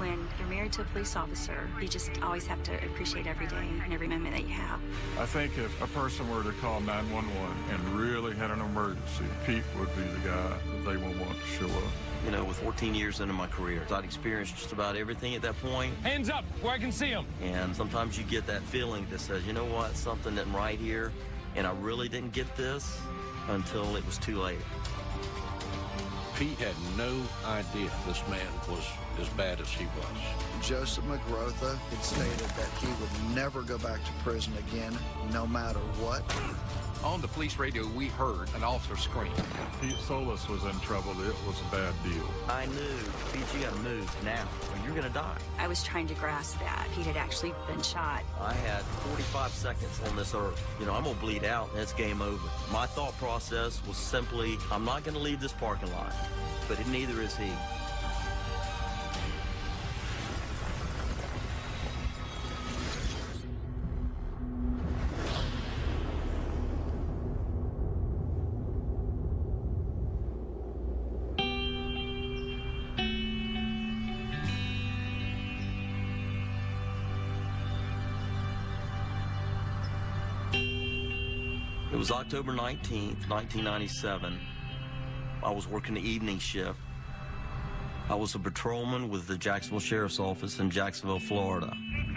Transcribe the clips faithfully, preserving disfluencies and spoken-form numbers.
when you're married to a police officer, you just always have to appreciate every day and every moment that you have. I think if a person were to call nine one one and really had an emergency, Pete would be the guy that they would want to show up. You know, with fourteen years into my career, I'd experienced just about everything at that point. Hands up, where I can see them. And sometimes you get that feeling that says, you know what, something isn't right here, and I really didn't get this until it was too late. Pete had no idea this man was as bad as he was. Joseph McGrotha had stated that he would never go back to prison again, no matter what. On the police radio, we heard an officer scream. Pete Solis was in trouble. It was a bad deal. I knew, Pete, you gotta move now, or you're gonna die. I was trying to grasp that. Pete had actually been shot. I had forty-five seconds on this earth. You know, I'm gonna bleed out, and it's game over. My thought process was simply, I'm not gonna leave this parking lot, but neither is he. It was October nineteenth, nineteen ninety-seven. I was working the evening shift. I was a patrolman with the Jacksonville Sheriff's Office in Jacksonville, Florida.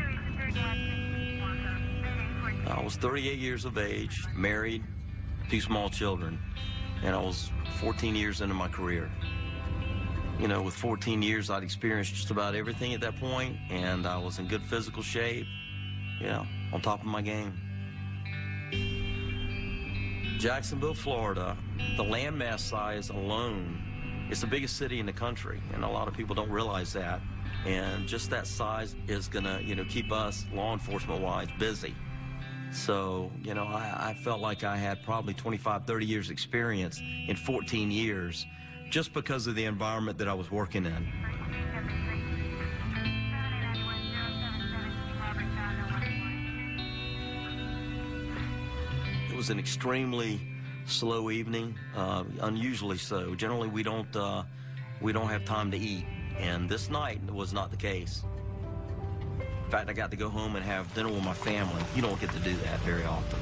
I was thirty-eight years of age, married, two small children, and I was fourteen years into my career. You know, with fourteen years, I'd experienced just about everything at that point, and I was in good physical shape, you know, on top of my game. Jacksonville, Florida, the landmass size alone is the biggest city in the country, and a lot of people don't realize that. And just that size is gonna, you know, keep us law enforcement-wise busy. So, you know, I, I felt like I had probably twenty-five, thirty years experience in fourteen years just because of the environment that I was working in. It was an extremely slow evening, uh, unusually so. Generally, we don't uh, we don't have time to eat, and this night was not the case. In fact, I got to go home and have dinner with my family. You don't get to do that very often.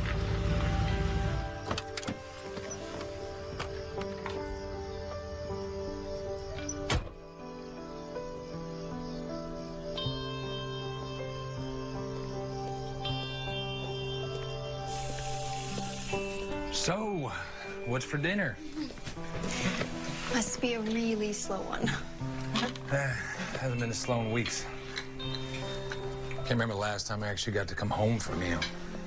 So, what's for dinner? Must be a really slow one. Uh, hasn't been as slow in weeks. Can't remember the last time I actually got to come home for a meal.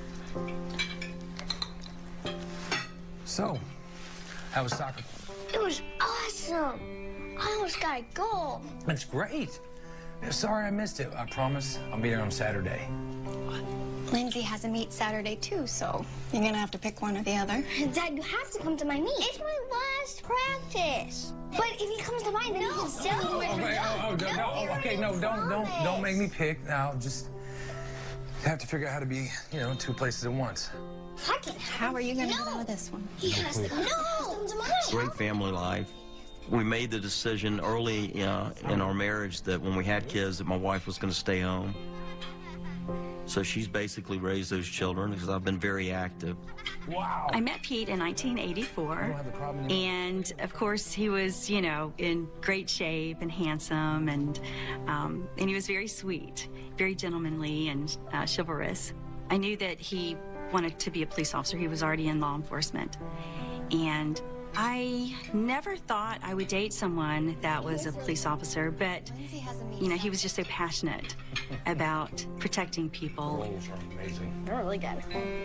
So, how was soccer? It was awesome. I almost got a goal. That's great. Sorry I missed it. I promise I'll be there on Saturday. Lindsay has a meet Saturday, too, so you're gonna have to pick one or the other. Dad, you have to come to my meet. It's my last practice. But if he comes to mine, then no. he can still Oh, okay, oh, oh, no, no, oh, okay, no, don't, don't, don't make me pick. Now, just have to figure out how to be, you know, in two places at once. I can. How are you gonna no. get out of this one? He has to come. No, come to mine. Great family life. We made the decision early uh, in our marriage that when we had kids that my wife was going to stay home. So she's basically raised those children because I've been very active. Wow. I met Pete in nineteen eighty-four, and of course he was, you know, in great shape and handsome, and um, and he was very sweet, very gentlemanly and uh, chivalrous. I knew that he wanted to be a police officer. He was already in law enforcement, and I never thought I would date someone that was a police officer, but, you know, he was just so passionate about protecting people. Roles are amazing. They're really good.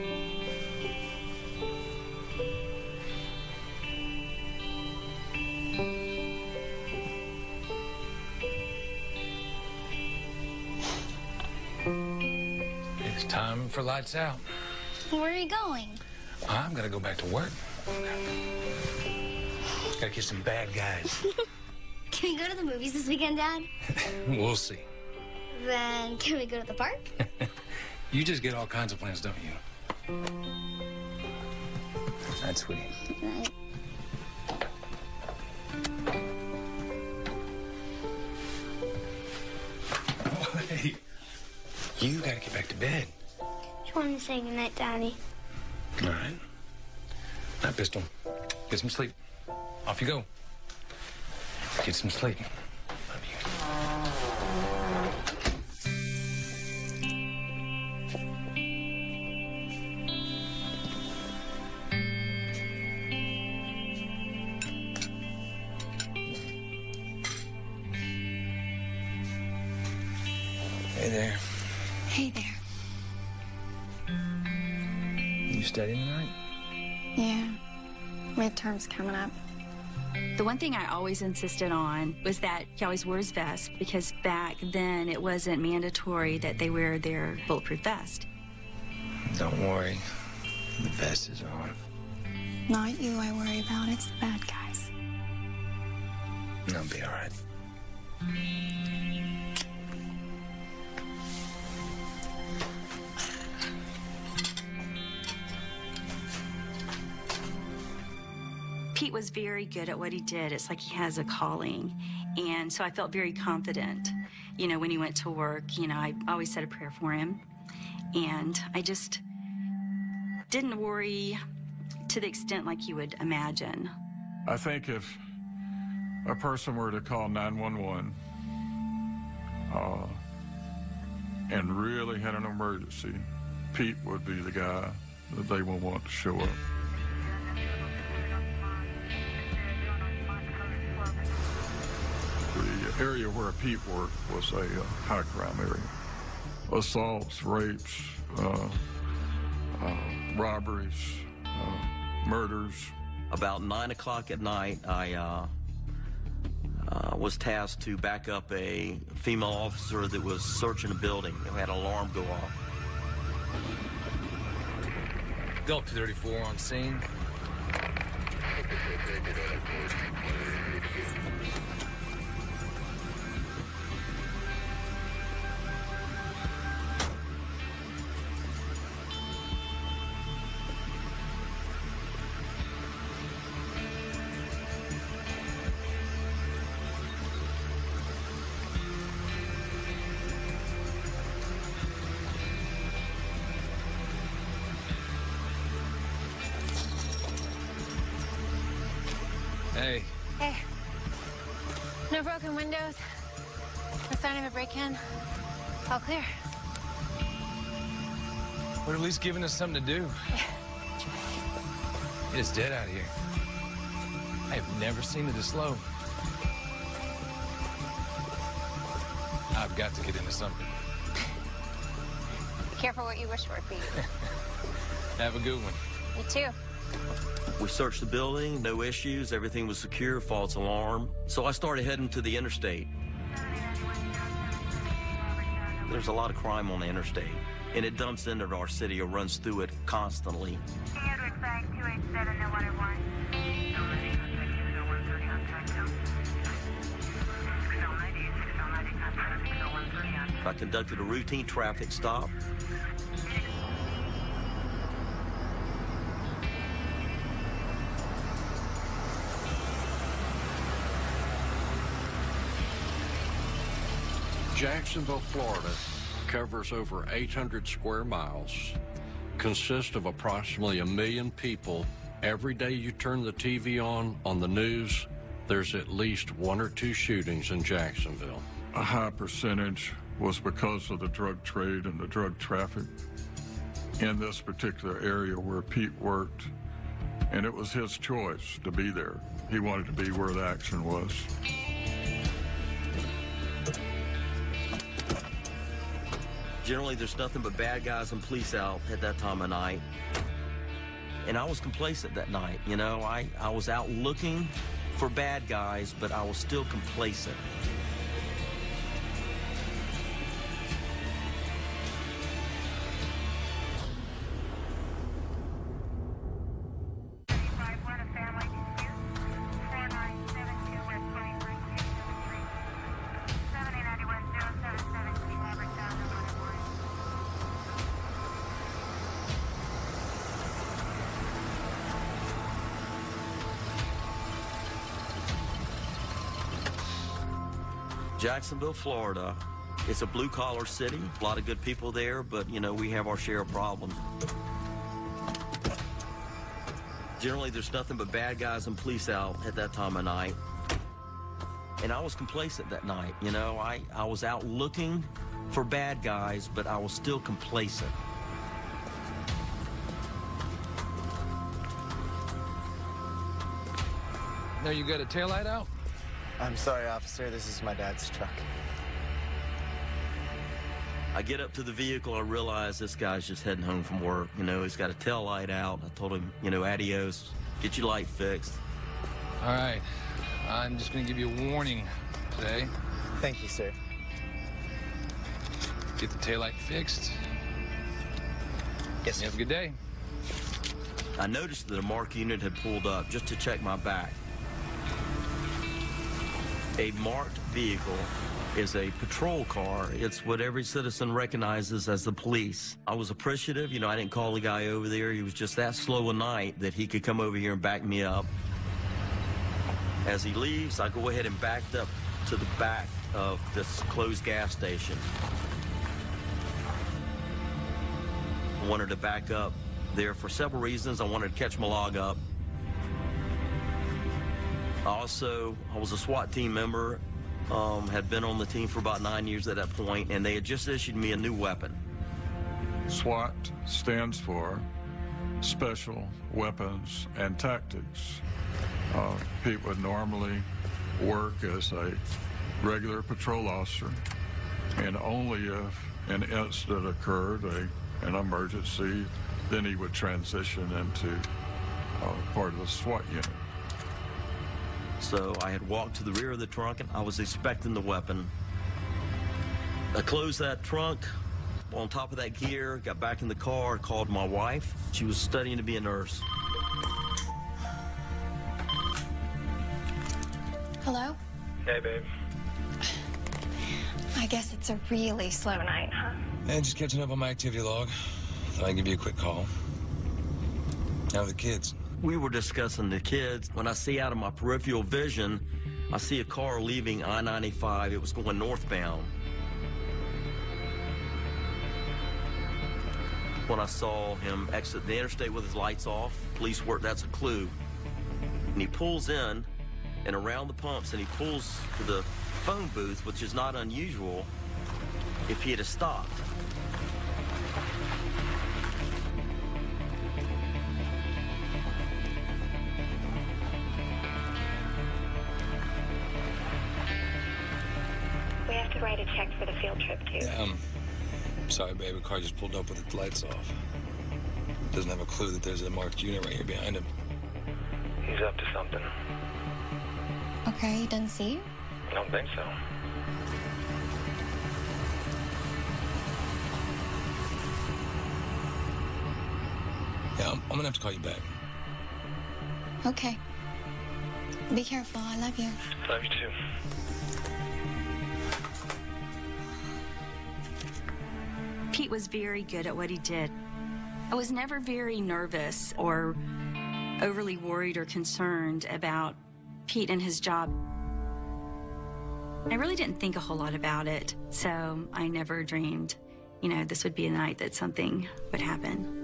It's time for lights out. Where are you going? I'm gonna go back to work. Gotta kiss some bad guys. Can we go to the movies this weekend, Dad? We'll see. Then can we go to the park? You just get all kinds of plans, don't you? That's sweetie. Good night. You gotta get back to bed. Just want to say goodnight, Daddy. All right. Night, Pistol. Get some sleep. Off you go. Get some sleep. Love you. Hey there. Hey there. You studying tonight? Yeah. Midterm's coming up. The one thing I always insisted on was that he always wore his vest, because back then it wasn't mandatory that they wear their bulletproof vest. Don't worry. The vest is on. Not you I worry about, it's the bad guys. I'll be all right. Pete was very good at what he did. It's like he has a calling. And so I felt very confident. You know, when he went to work, you know, I always said a prayer for him. And I just didn't worry to the extent like you would imagine. I think if a person were to call nine one one uh, and really had an emergency, Pete would be the guy that they would want to show up. The area where Pete worked was a uh, high crime area. Assaults, rapes, uh, uh, robberies, uh, murders. About nine o'clock at night, I uh, uh, was tasked to back up a female officer that was searching a building. It had an alarm go off. Gulp two thirty-four on scene. Hey. Hey. No broken windows. No sign of a break-in. All clear. But at least giving us something to do. It is dead out here. I have never seen it this slow. I've got to get into something. Be careful what you wish for, Pete. Have a good one. You too. We searched the building, no issues, everything was secure, false alarm. So I started heading to the interstate. There's a lot of crime on the interstate, and it dumps into our city or runs through it constantly. I conducted a routine traffic stop. Jacksonville, Florida covers over eight hundred square miles, consists of approximately a million people. Every day you turn the T V on, on the news, there's at least one or two shootings in Jacksonville. A high percentage was because of the drug trade and the drug traffic in this particular area where Pete worked, and it was his choice to be there. He wanted to be where the action was. Generally, there's nothing but bad guys and police out at that time of night. And I was complacent that night, you know. I, I was out looking for bad guys, but I was still complacent. Jacksonville, Florida It's a blue-collar city, a lot of good people there, but, you know, we have our share of problems. Generally, there's nothing but bad guys and police out at that time of night. And I was complacent that night, you know. I, I was out looking for bad guys, but I was still complacent. Now you got a taillight out? I'm sorry, officer. This is my dad's truck. I get up to the vehicle. I realize this guy's just heading home from work. You know, he's got a tail light out. I told him, you know, adios. Get your light fixed. All right. I'm just going to give you a warning today. Thank you, sir. Get the taillight fixed. Yes, sir. You have a good day. I noticed that a marked unit had pulled up just to check my back. A marked vehicle is a patrol car. It's what every citizen recognizes as the police. I was appreciative. You know, I didn't call the guy over there. He was just that slow a night that he could come over here and back me up. As he leaves, I go ahead and backed up to the back of this closed gas station. I wanted to back up there for several reasons. I wanted to catch my log up. Also, I was a SWAT team member, um, had been on the team for about nine years at that point, and they had just issued me a new weapon. SWAT stands for Special Weapons and Tactics. Uh, Pete would normally work as a regular patrol officer, and only if an incident occurred, a, an emergency, then he would transition into uh, part of the SWAT unit. So I had walked to the rear of the trunk, and I was expecting the weapon. I closed that trunk, on top of that gear, got back in the car, called my wife. She was studying to be a nurse. Hello? Hey, babe. I guess it's a really slow night, huh? Yeah, just catching up on my activity log. Thought I'd give you a quick call. How are the kids? We were discussing the kids. When I see out of my peripheral vision, I see a car leaving I ninety-five. It was going northbound. When I saw him exit the interstate with his lights off, police work, that's a clue. And he pulls in and around the pumps, and he pulls to the phone booth, which is not unusual if he had stopped. We have to write a check for the field trip, too. Yeah, um, sorry, babe. The car just pulled up with its lights off. Doesn't have a clue that there's a marked unit right here behind him. He's up to something. Okay, he doesn't see you? I don't think so. Yeah, I'm, I'm gonna have to call you back. Okay. Be careful. I love you. Love you, too. Pete was very good at what he did. I was never very nervous or overly worried or concerned about Pete and his job. I really didn't think a whole lot about it, so I never dreamed, you know, this would be a night that something would happen.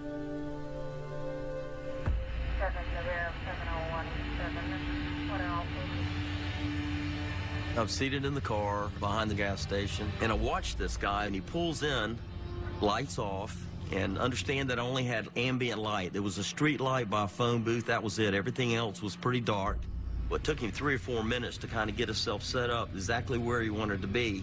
I'm seated in the car behind the gas station, and I watch this guy, and he pulls in, lights off, and understand that I only had ambient light. There was a street light by a phone booth. That was it. Everything else was pretty dark. It took him three or four minutes to kind of get himself set up exactly where he wanted to be.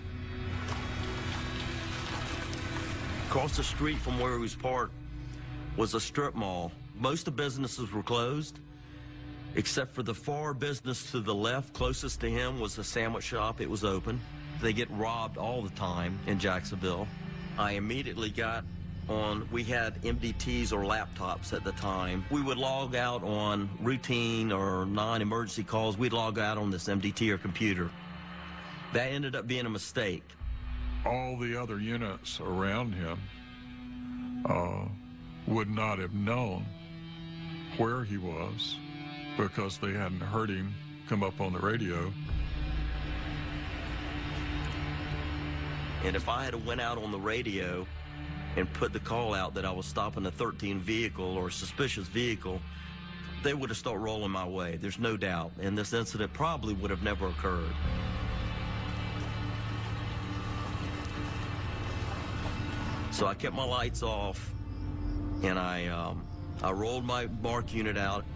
Across the street from where he was parked was a strip mall. Most of the businesses were closed, except for the far business to the left, closest to him, was a sandwich shop. It was open. They get robbed all the time in Jacksonville. I immediately got on, we had M D Ts or laptops at the time. We would log out on routine or non-emergency calls. We'd log out on this M D T or computer. That ended up being a mistake. All the other units around him uh, would not have known where he was because they hadn't heard him come up on the radio. And if I had went out on the radio and put the call out that I was stopping a thirteen vehicle or a suspicious vehicle, they would have started rolling my way. There's no doubt. And this incident probably would have never occurred. So I kept my lights off, and I, um, I rolled my mark unit out.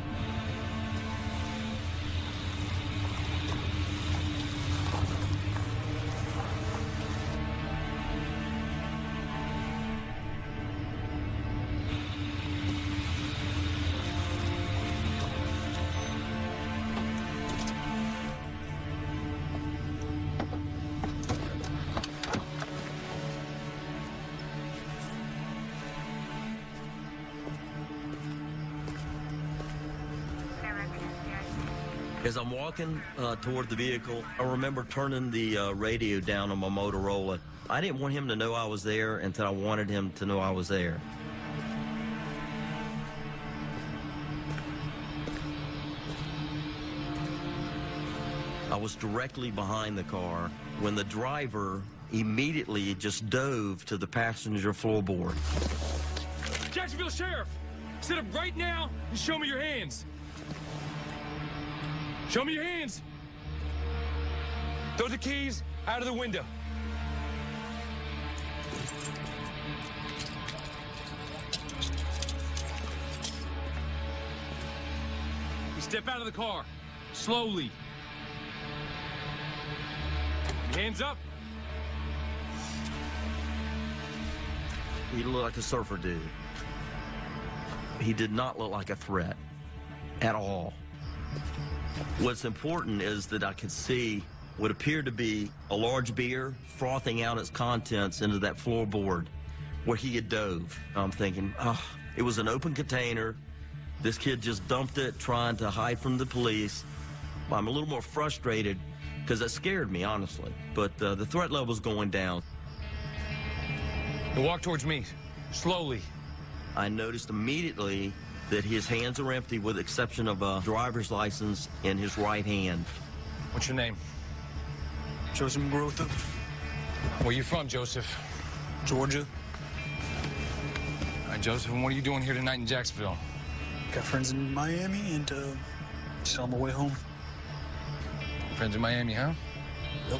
As I'm walking uh, toward the vehicle, I remember turning the uh, radio down on my Motorola. I didn't want him to know I was there until I wanted him to know I was there. I was directly behind the car when the driver immediately just dove to the passenger floorboard. Jacksonville Sheriff, sit up right now and show me your hands. Show me your hands. Throw the keys out of the window. You step out of the car, slowly. Hands up. He looked like a surfer dude. He did not look like a threat at all. What's important is that I could see what appeared to be a large beer frothing out its contents into that floorboard where he had dove. I'm thinking, oh, it was an open container. This kid just dumped it trying to hide from the police. I'm a little more frustrated because that scared me, honestly. But uh, the threat level's going down. Now walk towards me, slowly. I noticed immediately that his hands are empty with the exception of a driver's license in his right hand. What's your name? Joseph McGrotha. Where you from, Joseph? Georgia. All right, Joseph, and what are you doing here tonight in Jacksonville? Got friends in Miami and uh, just on my way home. Friends in Miami, huh? Yep.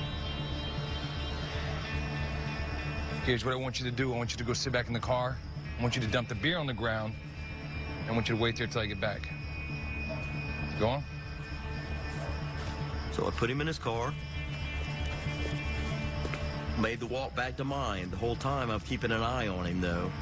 Here's what I want you to do. I want you to go sit back in the car. I want you to dump the beer on the ground. I want you to wait there till I get back. Go on. So I put him in his car. Made the walk back to mine. The whole time I'm keeping an eye on him, though.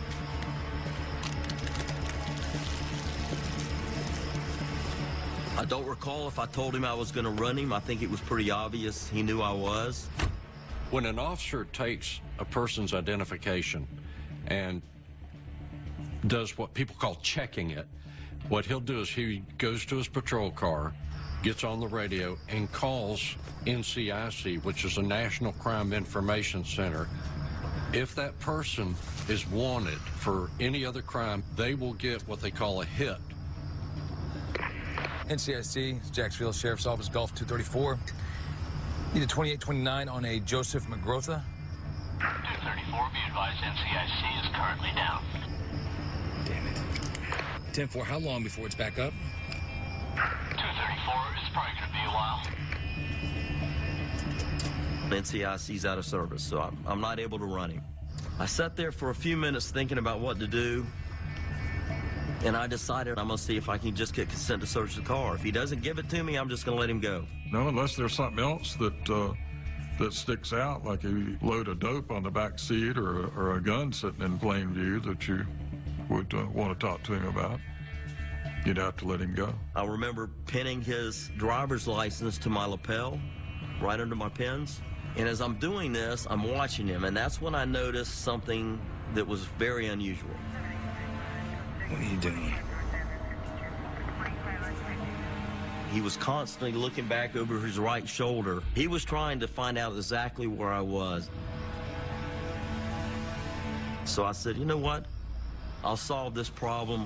I don't recall if I told him I was going to run him. I think it was pretty obvious he knew I was. When an officer takes a person's identification and does what people call checking it, what he'll do is he goes to his patrol car, gets on the radio, and calls N C I C, which is a National Crime Information Center. If that person is wanted for any other crime, they will get what they call a hit. N C I C, Jacksonville Sheriff's Office, Gulf two thirty-four. Need a twenty-eight twenty-nine on a Joseph McGrotha. two thirty-four, be advised N C I C is currently down. Damn it. ten four, how long before it's back up? two thirty-four is probably going to be a while. N C I C's out of service, so I'm, I'm not able to run him. I sat there for a few minutes thinking about what to do, and I decided I'm going to see if I can just get consent to search the car. If he doesn't give it to me, I'm just going to let him go. No, unless there's something else that uh, that sticks out, like a load of dope on the back seat or, or a gun sitting in plain view that you would uh, want to talk to him about. You'd have to let him go. I remember pinning his driver's license to my lapel, right under my pins. And as I'm doing this, I'm watching him, and that's when I noticed something that was very unusual. What are you doing? He was constantly looking back over his right shoulder. He was trying to find out exactly where I was. So I said, you know what? I'll solve this problem.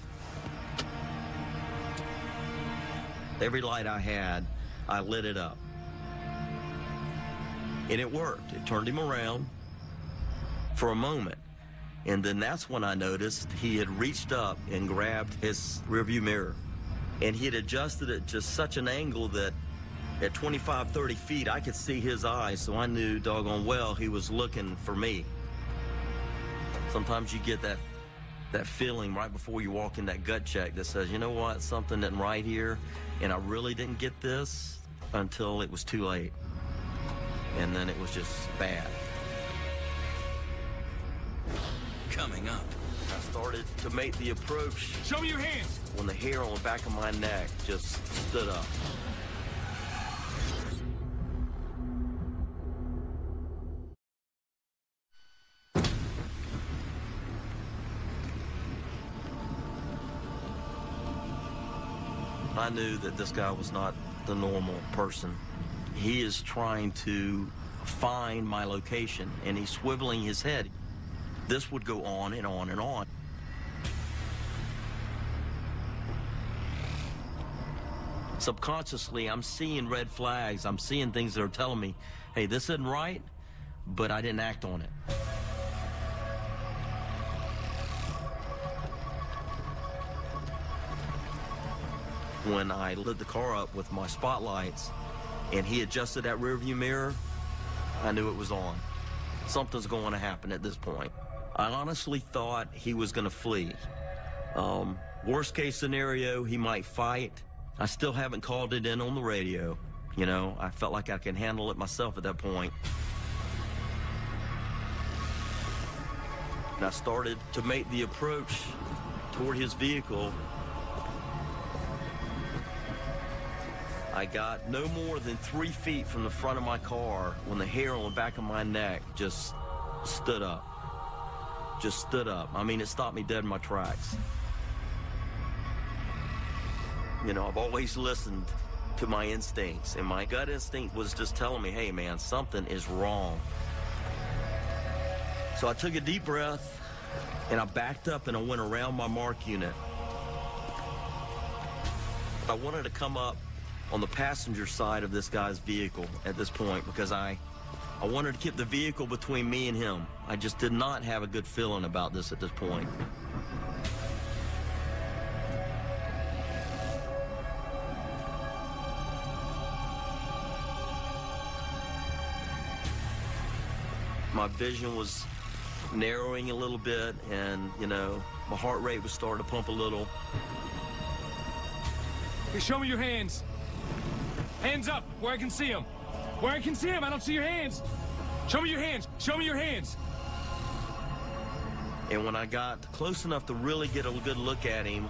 Every light I had, I lit it up. And it worked. It turned him around. for a moment. And then that's when I noticed he had reached up and grabbed his rearview mirror. And he had adjusted it to such an angle that at twenty-five, thirty feet, I could see his eyes, so I knew doggone well he was looking for me. Sometimes you get that that feeling right before you walk in, that gut check that says, you know what, something isn't right here, and I really didn't get this until it was too late. And then it was just bad. Coming up. I started to make the approach. Show me your hands. When the hair on the back of my neck just stood up. I knew that this guy was not the normal person. He is trying to find my location, and he's swiveling his head. This would go on and on and on. Subconsciously, I'm seeing red flags. I'm seeing things that are telling me, hey, this isn't right, but I didn't act on it. When I lit the car up with my spotlights and he adjusted that rearview mirror, I knew it was on. Something's going to happen at this point. I honestly thought he was going to flee. Um, worst case scenario, he might fight. I still haven't called it in on the radio. You know, I felt like I could handle it myself at that point. And I started to make the approach toward his vehicle. I got no more than three feet from the front of my car when the hair on the back of my neck just stood up. Just stood up. I mean, it stopped me dead in my tracks. You know, I've always listened to my instincts, and my gut instinct was just telling me, hey, man, something is wrong. So I took a deep breath, and I backed up, and I went around my mark unit. I wanted to come up on the passenger side of this guy's vehicle at this point because I, I wanted to keep the vehicle between me and him. I just did not have a good feeling about this at this point. My vision was narrowing a little bit, and, you know, my heart rate was starting to pump a little. Hey, show me your hands. Hands up, where I can see them. Where I can see them, I don't see your hands. Show me your hands, show me your hands. And when I got close enough to really get a good look at him,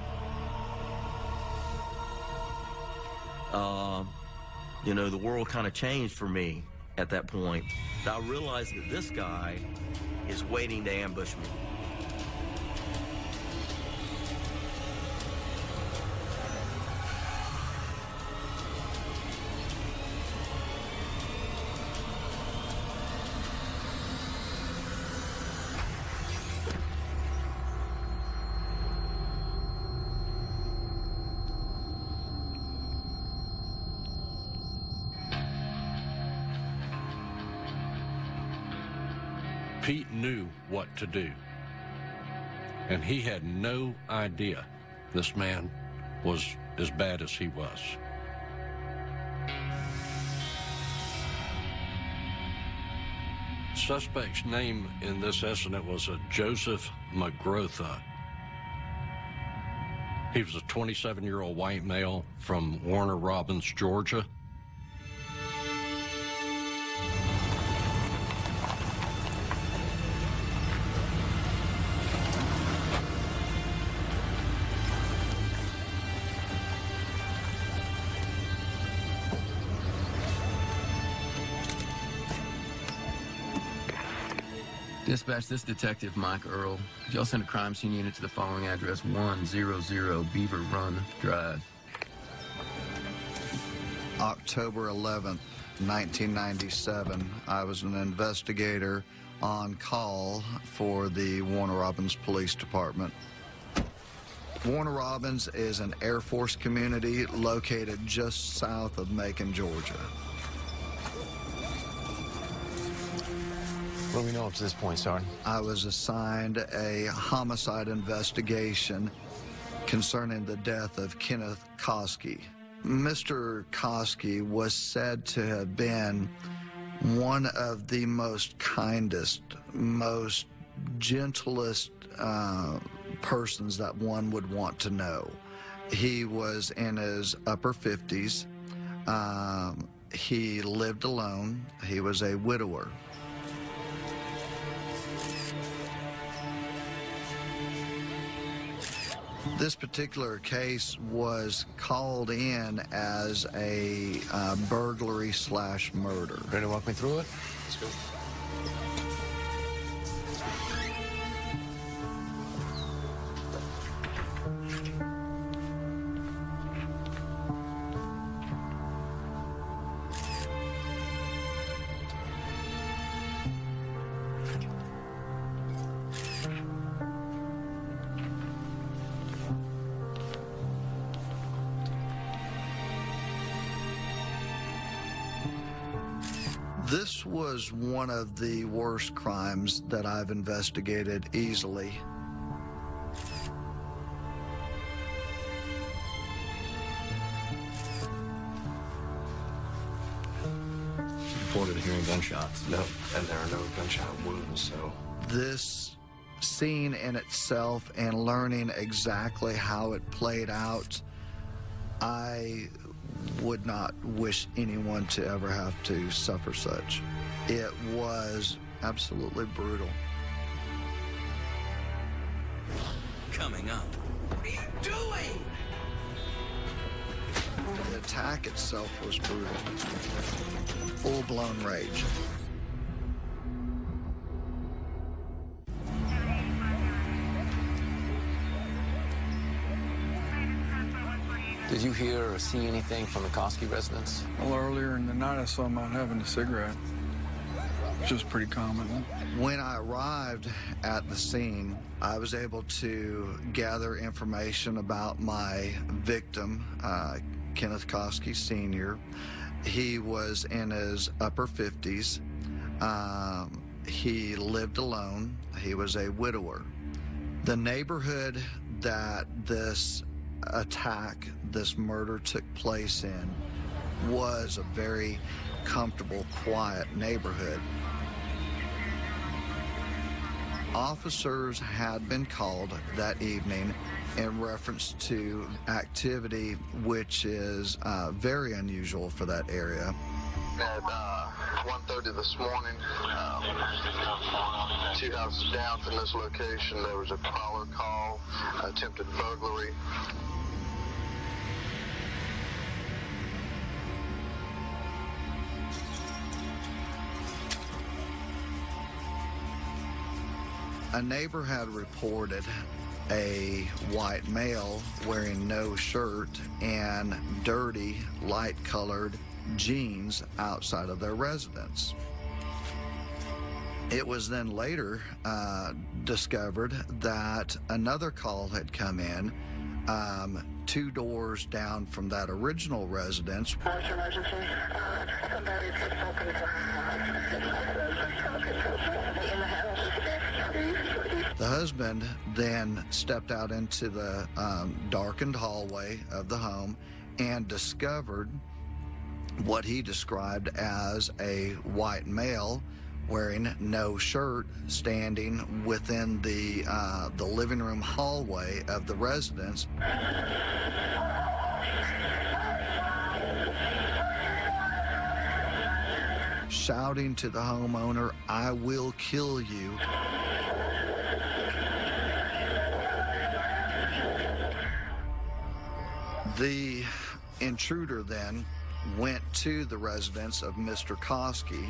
uh, you know, the world kind of changed for me at that point. I realized that this guy is waiting to ambush me. Pete knew what to do, and he had no idea this man was as bad as he was. Suspect's name in this incident was a Joseph McGrotha. He was a twenty-seven-year-old white male from Warner Robins, Georgia. Dispatch, this Detective Mike Earl. Could y'all send a crime scene unit to the following address, one hundred Beaver Run Drive. October eleventh, nineteen ninety-seven, I was an investigator on call for the Warner Robins Police Department. Warner Robins is an Air Force community located just south of Macon, Georgia. What do we know up to this point, Sergeant? I was assigned a homicide investigation concerning the death of Kenneth Koski. Mister Koski was said to have been one of the most kindest, most gentlest uh, persons that one would want to know. He was in his upper fifties. Um, he lived alone. He was a widower. This particular case was called in as a uh, burglary slash murder. Ready to walk me through it? Let's go. This was one of the worst crimes that I've investigated easily. Reported hearing gunshots. No, and there are no gunshot wounds, so... This scene in itself and learning exactly how it played out, I would not wish anyone to ever have to suffer such. It was absolutely brutal. Coming up. What are you doing? The attack itself was brutal. Full-blown rage. Did you hear or see anything from the Koski residence? Well, earlier in the night, I saw him out having a cigarette, which was pretty common. When I arrived at the scene, I was able to gather information about my victim, uh, Kenneth Koski Senior He was in his upper fifties. Um, he lived alone. He was a widower. The neighborhood that this attack, this murder took place in, was a very comfortable, quiet neighborhood. Officers had been called that evening in reference to activity which is uh, very unusual for that area. At uh, one thirty this morning, um, two houses down from this location, there was a prowler call, attempted burglary. A neighbor had reported a white male wearing no shirt and dirty, light-colored jeans outside of their residence. It was then later uh, discovered that another call had come in um, two doors down from that original residence. What's your emergency? Uh, somebody just opened in the house. The husband then stepped out into the um, darkened hallway of the home and discovered what he described as a white male wearing no shirt standing within the uh, the living room hallway of the residence. Shouting to the homeowner, "I will kill you." The intruder then went to the residence of Mister Koski.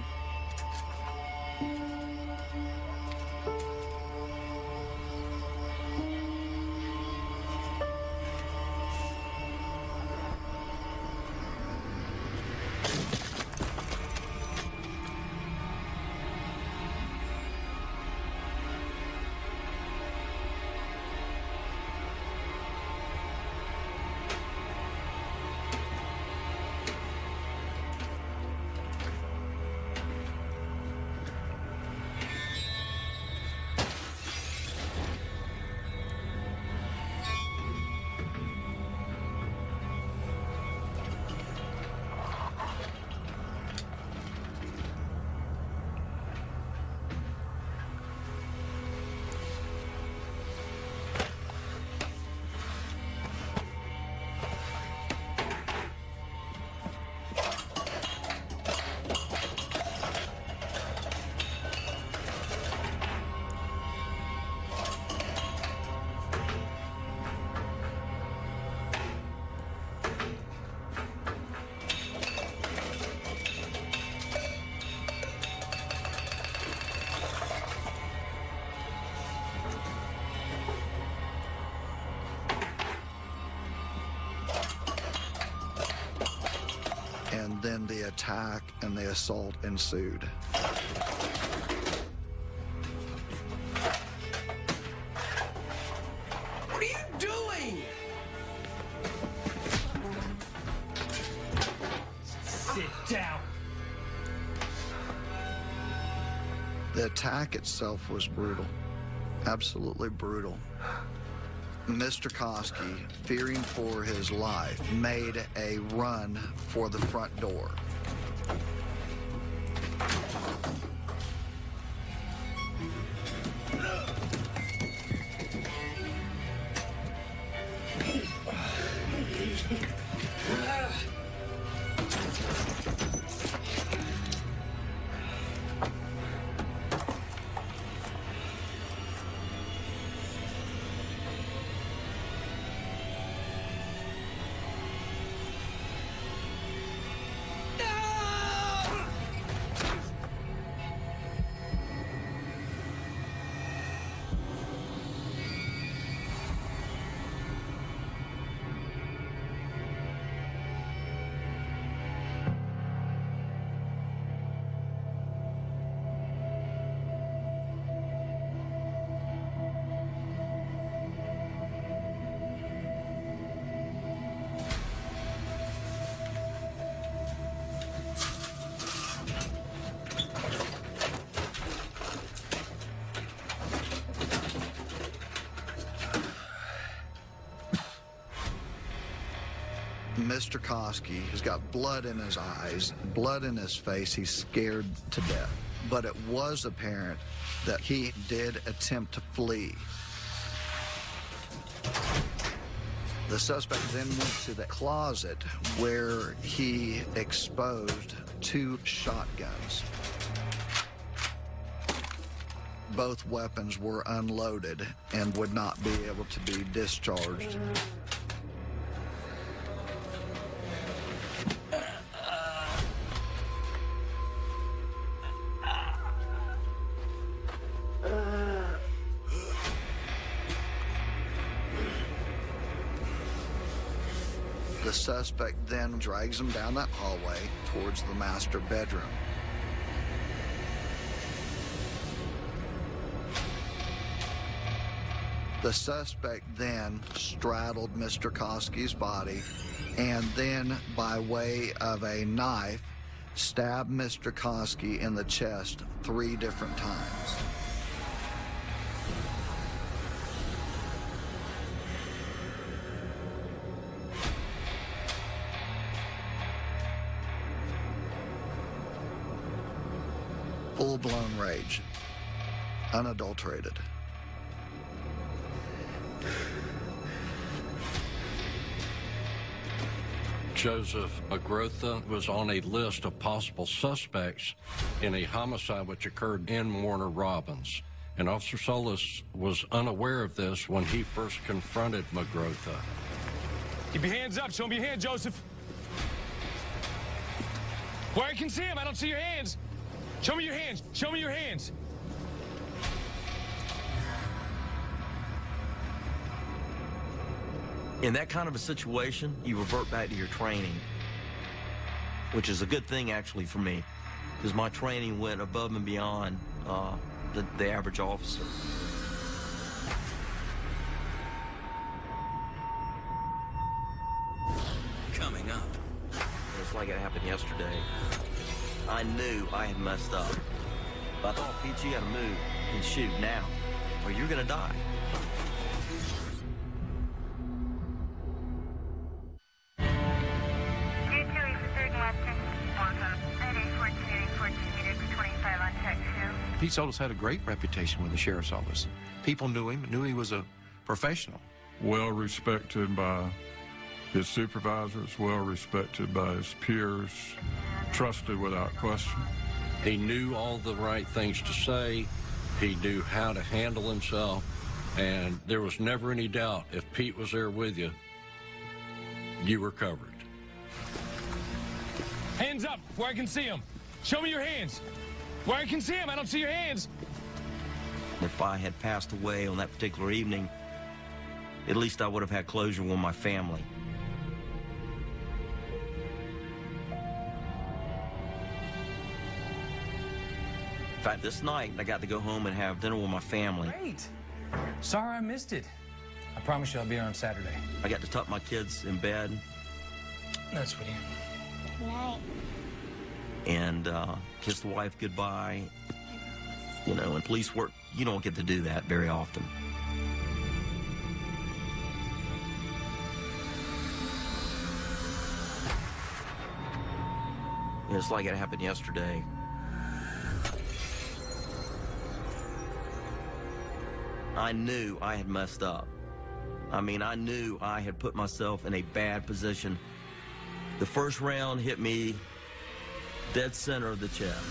attack and the assault ensued. What are you doing? Sit down. The attack itself was brutal, absolutely brutal. Mister Koski, fearing for his life, made a run for the front door. Mister Koski has got blood in his eyes, blood in his face. He's scared to death. But it was apparent that he did attempt to flee. The suspect then went to the closet where he exposed two shotguns. Both weapons were unloaded and would not be able to be discharged. The suspect then drags him down that hallway towards the master bedroom. The suspect then straddled Mister Koski's body and then, by way of a knife, stabbed Mister Koski in the chest three different times. Full-blown rage, unadulterated. Joseph Magrotha was on a list of possible suspects in a homicide which occurred in Warner Robins. And Officer Solis was unaware of this when he first confronted Magrotha. Keep your hands up. Show me your hand, Joseph. Where I can see him. I don't see your hands. Show me your hands. Show me your hands. In that kind of a situation, you revert back to your training, which is a good thing actually for me, because my training went above and beyond uh, the, the average officer. Coming up. It's like it happened yesterday. I knew I had messed up. But I thought, Pete, you gotta move and shoot now, or you're gonna die. Pete Solis had a great reputation with the sheriff's office. People knew him, knew he was a professional. Well respected by his supervisors, well respected by his peers, trusted without question. He knew all the right things to say. He knew how to handle himself. And there was never any doubt if Pete was there with you, you were covered. Hands up, where I can see him. Show me your hands. Where I can see him, I don't see your hands. If I had passed away on that particular evening, at least I would have had closure with my family. In fact, this night, I got to go home and have dinner with my family. Great. Sorry I missed it. I promise you I'll be here on Saturday. I got to tuck my kids in bed. No, sweetie. Good night. And uh, kiss the wife goodbye. You know, in police work, you don't get to do that very often. It's like it happened yesterday. I knew I had messed up. I mean, I knew I had put myself in a bad position. The first round hit me dead center of the chest.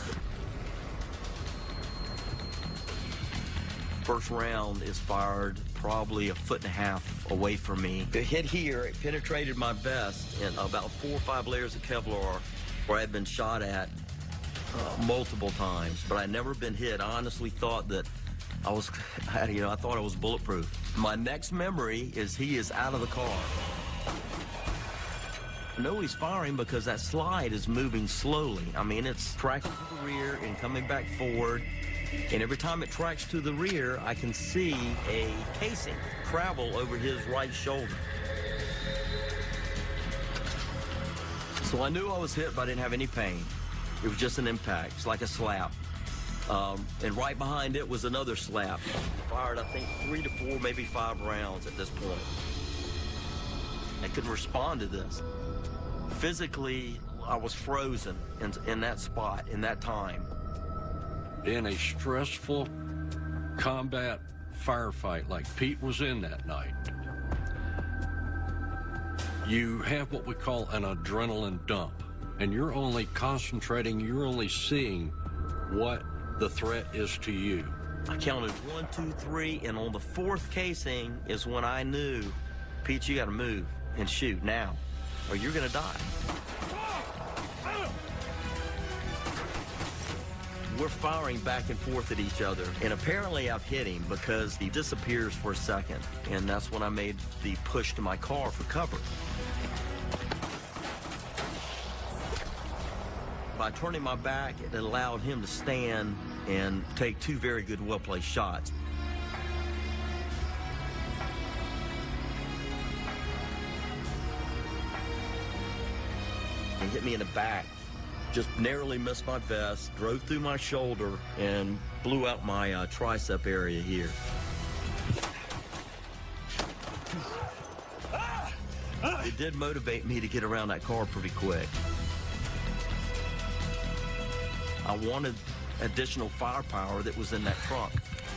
First round is fired probably a foot and a half away from me. It hit here, it penetrated my vest in about four or five layers of Kevlar where I had been shot at uh, multiple times, but I'd never been hit. I honestly thought that I was, you know, I thought I was bulletproof. My next memory is he is out of the car. I know he's firing because that slide is moving slowly. I mean, it's tracking to the rear and coming back forward. And every time it tracks to the rear, I can see a casing travel over his right shoulder. So I knew I was hit, but I didn't have any pain. It was just an impact. It's like a slap. Um, and right behind it was another slap. Fired, I think, three to four, maybe five rounds at this point. I couldn't respond to this. Physically, I was frozen in, in that spot, in that time. In a stressful combat firefight like Pete was in that night, you have what we call an adrenaline dump, and you're only concentrating, you're only seeing what the threat is to you. I counted one, two, three, and on the fourth casing is when I knew, Pete, you got to move and shoot now, or you're going to die. We're firing back and forth at each other, and apparently I've hit him because he disappears for a second, and that's when I made the push to my car for cover. By turning my back, it allowed him to stand and take two very good, well-placed shots. He hit me in the back. Just narrowly missed my vest, drove through my shoulder, and blew out my uh, tricep area here. It did motivate me to get around that car pretty quick. I wanted additional firepower that was in that trunk.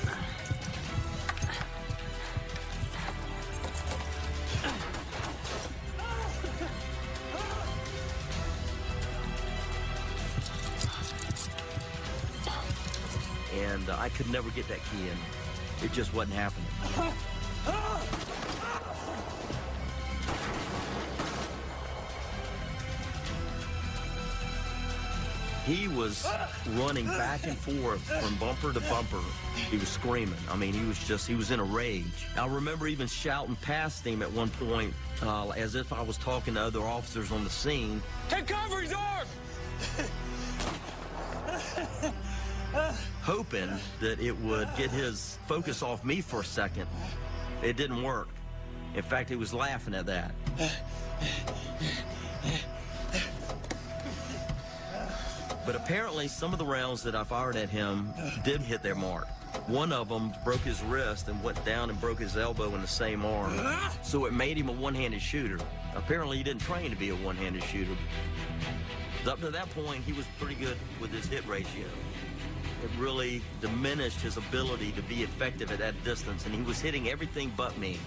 And uh, I could never get that key in. It just wasn't happening. He was running back and forth from bumper to bumper. He was screaming. I mean, he was just, he was in a rage. I remember even shouting past him at one point, uh, as if I was talking to other officers on the scene. Take cover, he's armed! Hoping that it would get his focus off me for a second. It didn't work. In fact, he was laughing at that. But apparently, some of the rounds that I fired at him did hit their mark. One of them broke his wrist and went down and broke his elbow in the same arm. So it made him a one-handed shooter. Apparently, he didn't train to be a one-handed shooter. Up to that point, he was pretty good with his hit ratio. It really diminished his ability to be effective at that distance, and he was hitting everything but me.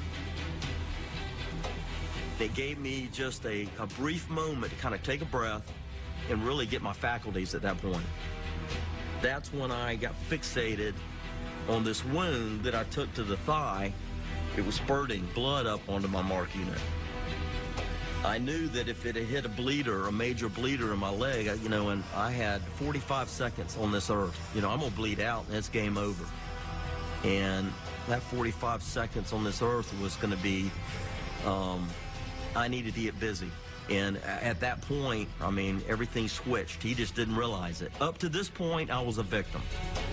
They gave me just a, a brief moment to kind of take a breath and really get my faculties at that point. That's when I got fixated on this wound that I took to the thigh. It was spurting blood up onto my mark unit. I knew that if it had hit a bleeder, a major bleeder in my leg, you know, and I had forty-five seconds on this earth. You know, I'm going to bleed out, and it's game over. And that forty-five seconds on this earth was going to be, um, I needed to get busy. And at that point, I mean, everything switched. He just didn't realize it. Up to this point, I was a victim.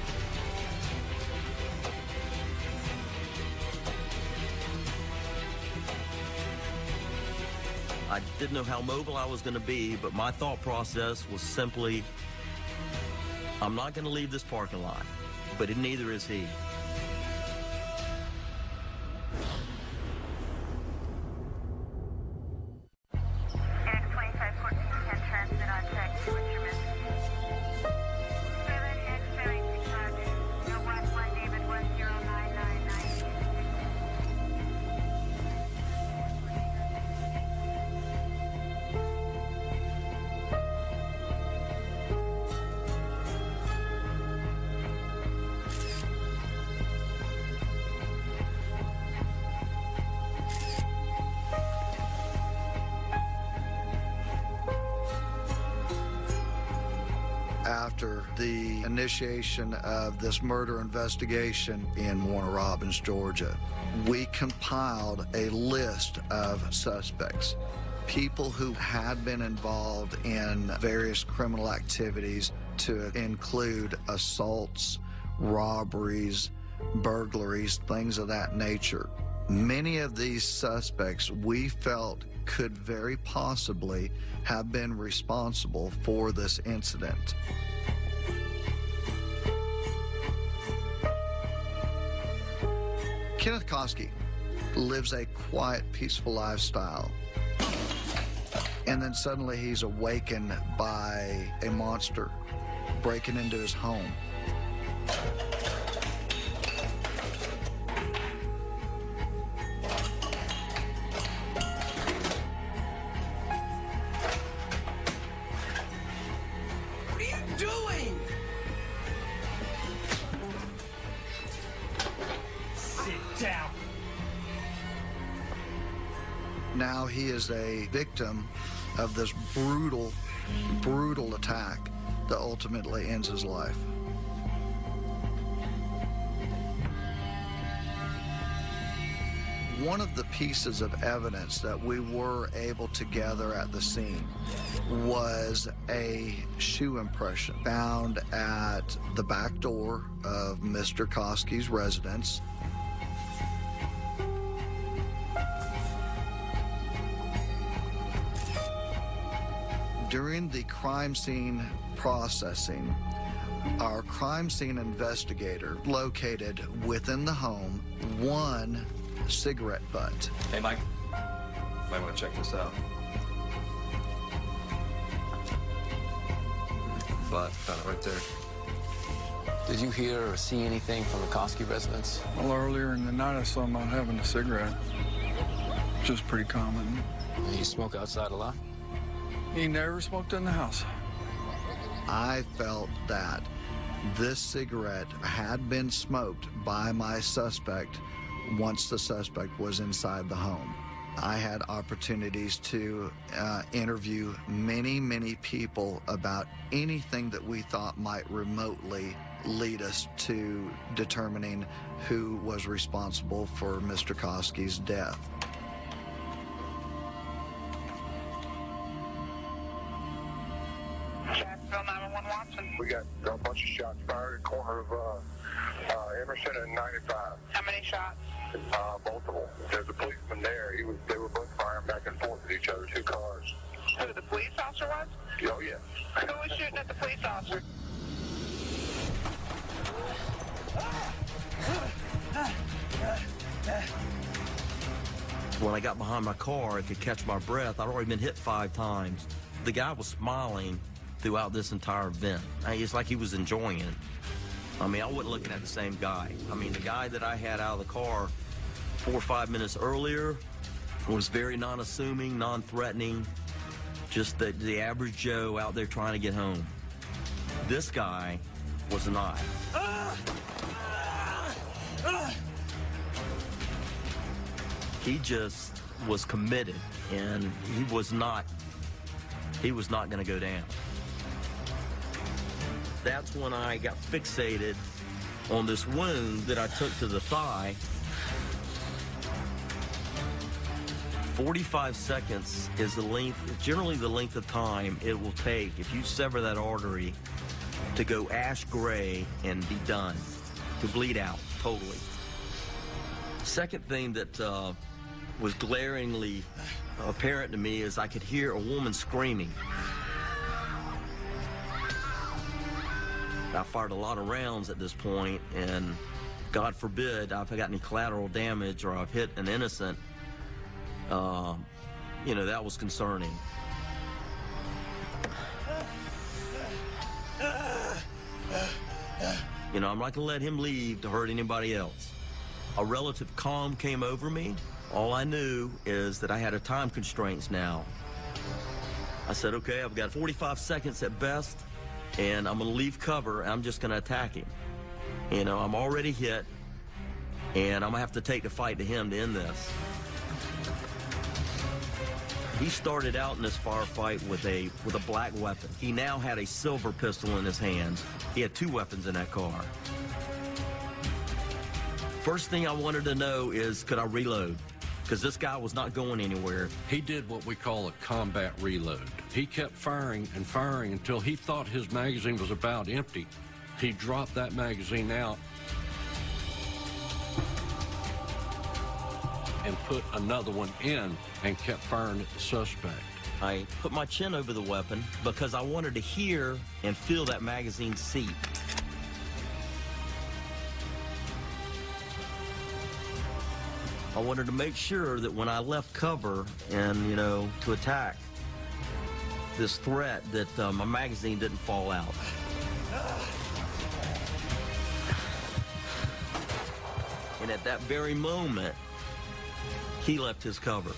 I didn't know how mobile I was going to be, but my thought process was simply, I'm not going to leave this parking lot, but neither is he. After the initiation of this murder investigation in Warner Robins, Georgia, we compiled a list of suspects, people who had been involved in various criminal activities, to include assaults, robberies, burglaries, things of that nature. Many of these suspects we felt could very possibly have been responsible for this incident. Kenneth Koski lives a quiet, peaceful lifestyle. And then suddenly he's awakened by a monster breaking into his home. Now he is a victim of this brutal, brutal attack that ultimately ends his life. One of the pieces of evidence that we were able to gather at the scene was a shoe impression found at the back door of Mister Koski's residence. During the crime scene processing, our crime scene investigator located within the home one cigarette butt. Hey, Mike. Might want to check this out. But found it right there. Did you hear or see anything from the Koski residence? Well, earlier in the night I saw him out having a cigarette, which is pretty common. Did he smoke outside a lot? He never smoked in the house. I felt that this cigarette had been smoked by my suspect once the suspect was inside the home. I had opportunities to uh, interview many, many people about anything that we thought might remotely lead us to determining who was responsible for Mister Koski's death. We got a bunch of shots fired at the corner of uh, uh, Emerson and ninety-five. How many shots? Uh, multiple. There's a policeman there. He was. They were both firing back and forth at each other, two cars. Who, the police officer was? Oh, yeah. Who was shooting at the police officer? When I got behind my car, I could catch my breath. I'd already been hit five times. The guy was smiling throughout this entire event. I mean, it's like he was enjoying it. I mean, I wasn't looking at the same guy. I mean, the guy that I had out of the car four or five minutes earlier was very non-assuming, non-threatening, just the, the average Joe out there trying to get home. This guy was not. He just was committed, and he was not, he was not going to go down. That's when I got fixated on this wound that I took to the thigh. forty-five seconds is the length, generally the length of time it will take if you sever that artery to go ash gray and be done, to bleed out totally. Second thing that uh, was glaringly apparent to me is I could hear a woman screaming. I fired a lot of rounds at this point, and God forbid I've got any collateral damage or I've hit an innocent. Uh, you know, that was concerning. You know, I'm not going to let him leave to hurt anybody else. A relative calm came over me. All I knew is that I had a time constraints now. I said, okay, I've got forty-five seconds at best, and I'm going to leave cover, and I'm just going to attack him. You know, I'm already hit, and I'm going to have to take the fight to him to end this. He started out in this firefight with a with a black weapon. He now had a silver pistol in his hands. He had two weapons in that car. First thing I wanted to know is, could I reload? Because this guy was not going anywhere. He did what we call a combat reload. He kept firing and firing until he thought his magazine was about empty. He dropped that magazine out and put another one in and kept firing at the suspect. I put my chin over the weapon because I wanted to hear and feel that magazine seat. I wanted to make sure that when I left cover and, you know, to attack this threat, that uh, my magazine didn't fall out. And at that very moment, he left his cover.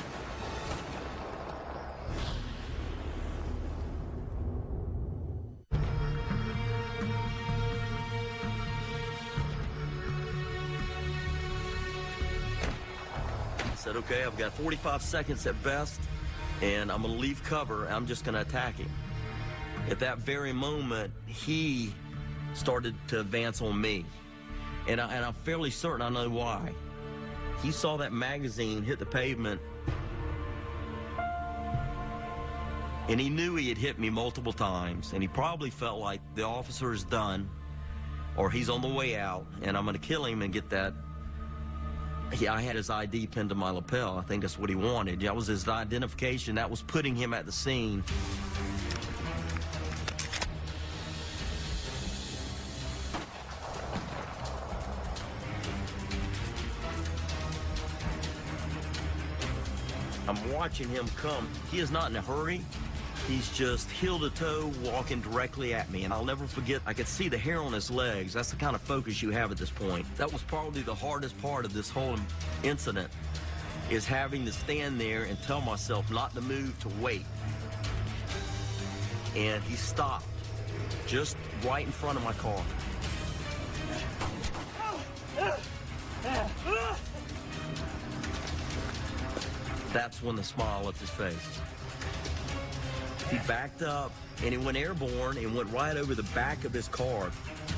I said, okay, I've got forty-five seconds at best, and I'm going to leave cover. I'm just going to attack him. At that very moment, he started to advance on me. And, I, and I'm fairly certain I know why. He saw that magazine hit the pavement, and he knew he had hit me multiple times, and he probably felt like the officer is done, or he's on the way out, and I'm going to kill him and get that. He, I had his I D pinned to my lapel. I think that's what he wanted. That was his identification. That was putting him at the scene. I'm watching him come. He is not in a hurry. He's just heel to toe walking directly at me. And I'll never forget, I could see the hair on his legs. That's the kind of focus you have at this point. That was probably the hardest part of this whole incident, is having to stand there and tell myself not to move, to wait. And he stopped just right in front of my car. That's when the smile left his face. He backed up, and he went airborne and went right over the back of his car.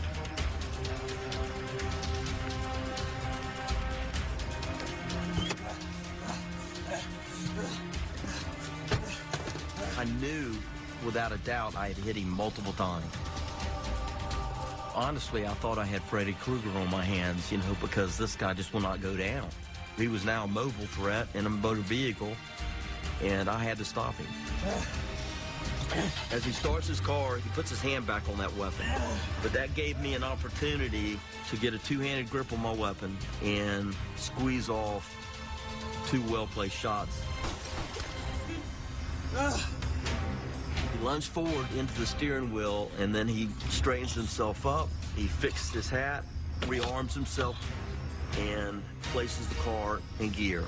I knew, without a doubt, I had hit him multiple times. Honestly, I thought I had Freddy Krueger on my hands, you know, because this guy just will not go down. He was now a mobile threat in a motor vehicle, and I had to stop him. As he starts his car, he puts his hand back on that weapon. But that gave me an opportunity to get a two-handed grip on my weapon and squeeze off two well-placed shots. He lunged forward into the steering wheel, and then he straightens himself up. He fixed his hat, rearms himself, and places the car in gear.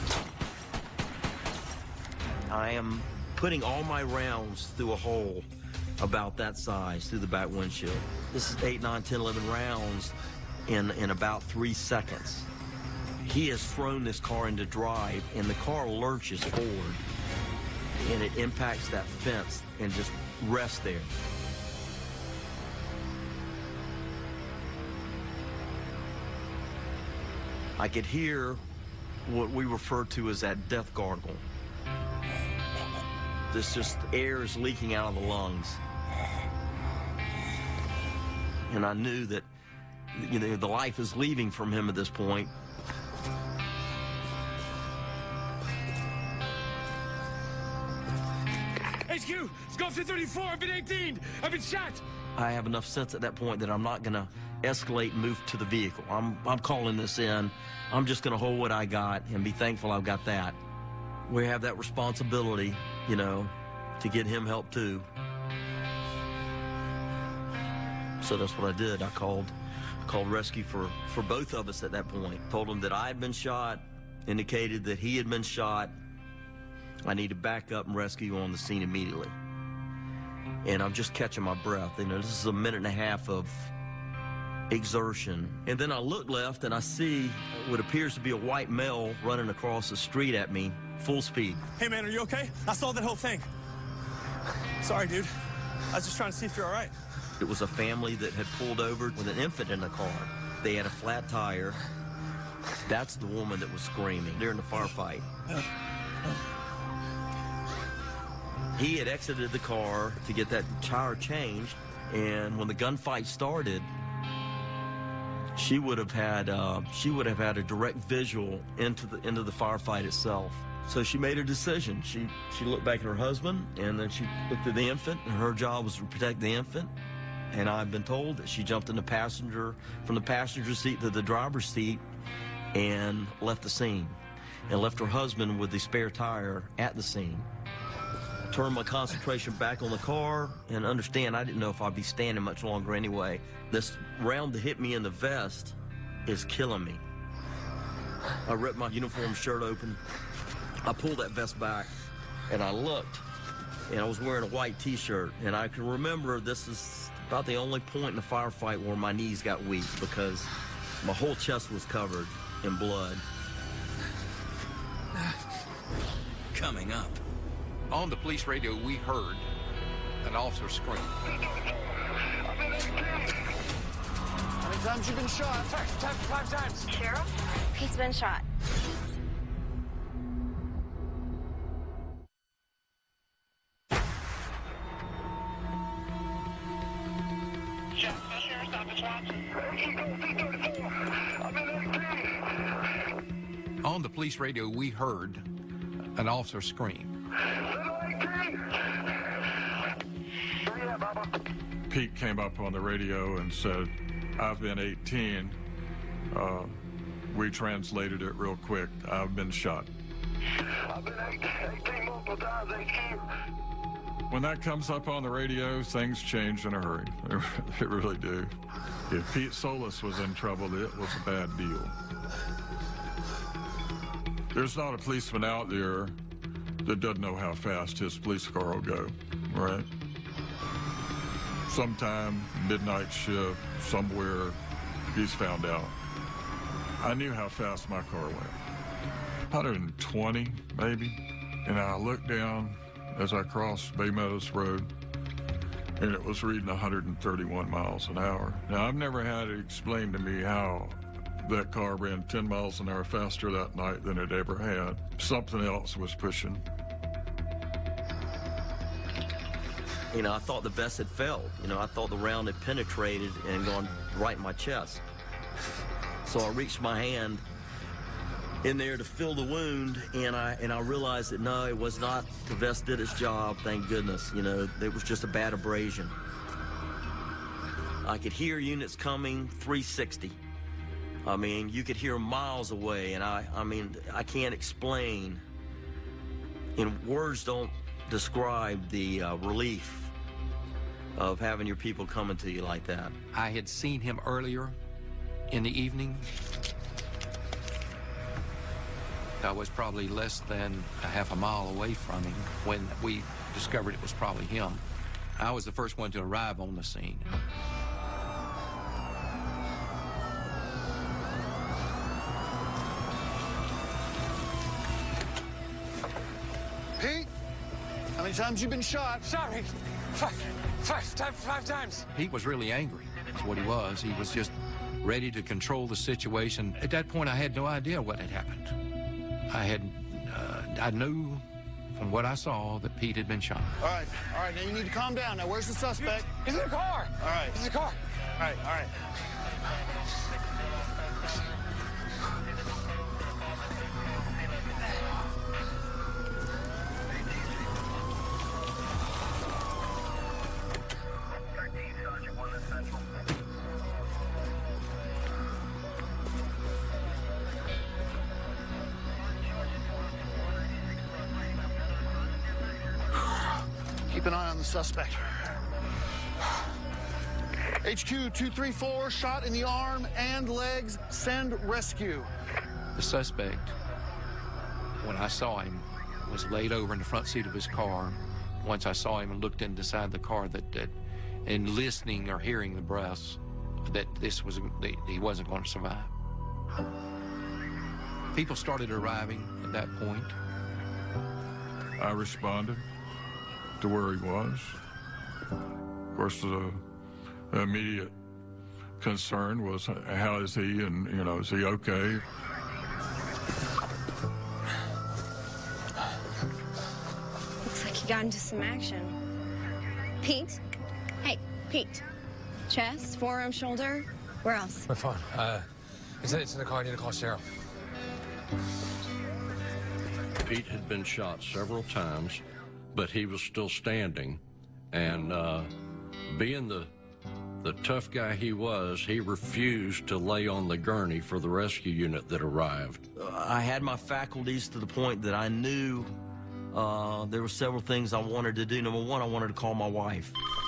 I am putting all my rounds through a hole about that size through the back windshield. This is eight, nine, ten, eleven rounds in, in about three seconds. He has thrown this car into drive, and the car lurches forward, and it impacts that fence and just rests there. I could hear what we refer to as that death gargle. This just air is leaking out of the lungs. And I knew that, you know, the life is leaving from him at this point. H Q, it's Golf two thirty-four, I've been eighteen, I've been shot. I have enough sense at that point that I'm not gonna escalate and move to the vehicle. I'm, I'm calling this in. I'm just gonna hold what I got and be thankful I've got that. We have that responsibility, you know, to get him help too. So that's what I did. I called called rescue for, for both of us at that point. Told him that I had been shot, indicated that he had been shot. I need to back up and rescue on the scene immediately. And I'm just catching my breath. You know, this is a minute and a half of exertion. And then I look left and I see what appears to be a white male running across the street at me, full speed. Hey man, are you okay? I saw that whole thing. Sorry, dude. I was just trying to see if you're all right. It was a family that had pulled over with an infant in the car. They had a flat tire. That's the woman that was screaming during the firefight. He had exited the car to get that tire changed, and when the gunfight started, she would have had uh, she would have had a direct visual into the into the firefight itself. So she made a decision. She she looked back at her husband, and then she looked at the infant, and her job was to protect the infant. And I've been told that she jumped in the passenger, from the passenger seat to the driver's seat, and left the scene, and left her husband with the spare tire at the scene. Turned my concentration back on the car, and understand I didn't know if I'd be standing much longer anyway. This round that hit me in the vest is killing me. I ripped my uniform shirt open. I pulled that vest back, and I looked, and I was wearing a white t-shirt, and I can remember this is about the only point in the firefight where my knees got weak, because my whole chest was covered in blood. Coming up. On the police radio, we heard an officer scream. How many times you been shot? Five, five, five times. Sheriff? He's been shot. On the police radio, we heard an officer scream. Pete came up on the radio and said, I've been eighteen. Uh, we translated it real quick. I've been shot. I've been eighteen multiple times, H Q. When that comes up on the radio, things change in a hurry. They really do. If Pete Solis was in trouble, it was a bad deal. There's not a policeman out there that doesn't know how fast his police car will go, right? Sometime, midnight shift, somewhere, he's found out. I knew how fast my car went. one hundred twenty, maybe. And I looked down as I crossed Bay Meadows Road, and it was reading one hundred thirty-one miles an hour. Now, I've never had it explained to me how that car ran ten miles an hour faster that night than it ever had. Something else was pushing. You know, I thought the vest had failed. You know, I thought the round had penetrated and gone right in my chest. So I reached my hand in there to fill the wound, and I and I realized that no, it was not. The vest did its job, thank goodness. You know, it was just a bad abrasion. I could hear units coming three sixty. I mean, you could hear miles away, and I, I mean, I can't explain. And words don't describe the uh, relief of having your people coming to you like that. I had seen him earlier in the evening. I was probably less than a half a mile away from him when we discovered it was probably him. I was the first one to arrive on the scene. Pete? How many times you been shot? Shot me. Five, five, five, five times. Pete was really angry. That's what he was. He was just ready to control the situation. At that point, I had no idea what had happened. I had, uh, I knew from what I saw that Pete had been shot. All right, all right, now you need to calm down. Now, where's the suspect? He's in the car. All right. He's in the car. All right, all right. Keep an eye on the suspect. H Q two three four, shot in the arm and legs. Send rescue. The suspect, when I saw him, was laid over in the front seat of his car. Once I saw him and looked inside the car, that, that and listening or hearing the breaths, that this was that he wasn't going to survive. People started arriving at that point. I responded to where he was. Of course, the, the immediate concern was, how is he, and, you know, is he okay? Looks like he got into some action. Pete? Hey, Pete. Chest, forearm, shoulder. Where else? My phone. Uh, it's, it's in the car. I need to call Cheryl. Pete had been shot several times, but he was still standing. And uh, being the, the tough guy he was, he refused to lay on the gurney for the rescue unit that arrived. I had my faculties to the point that I knew uh, there were several things I wanted to do. Number one, I wanted to call my wife.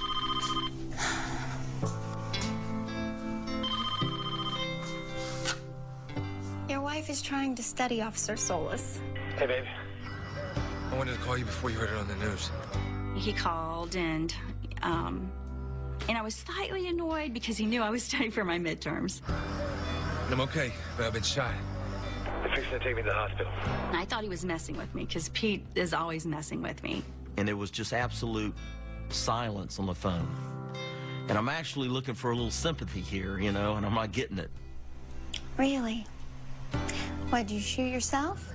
Your wife is trying to steady Officer Solis. Hey, babe. I wanted to call you before you heard it on the news. He called, and um, and I was slightly annoyed because he knew I was studying for my midterms. I'm okay, but I've been shot. They're fixing to take me to the hospital. And I thought he was messing with me because Pete is always messing with me. And there was just absolute silence on the phone. And I'm actually looking for a little sympathy here, you know, and I'm not getting it. Really? What, did you shoot yourself?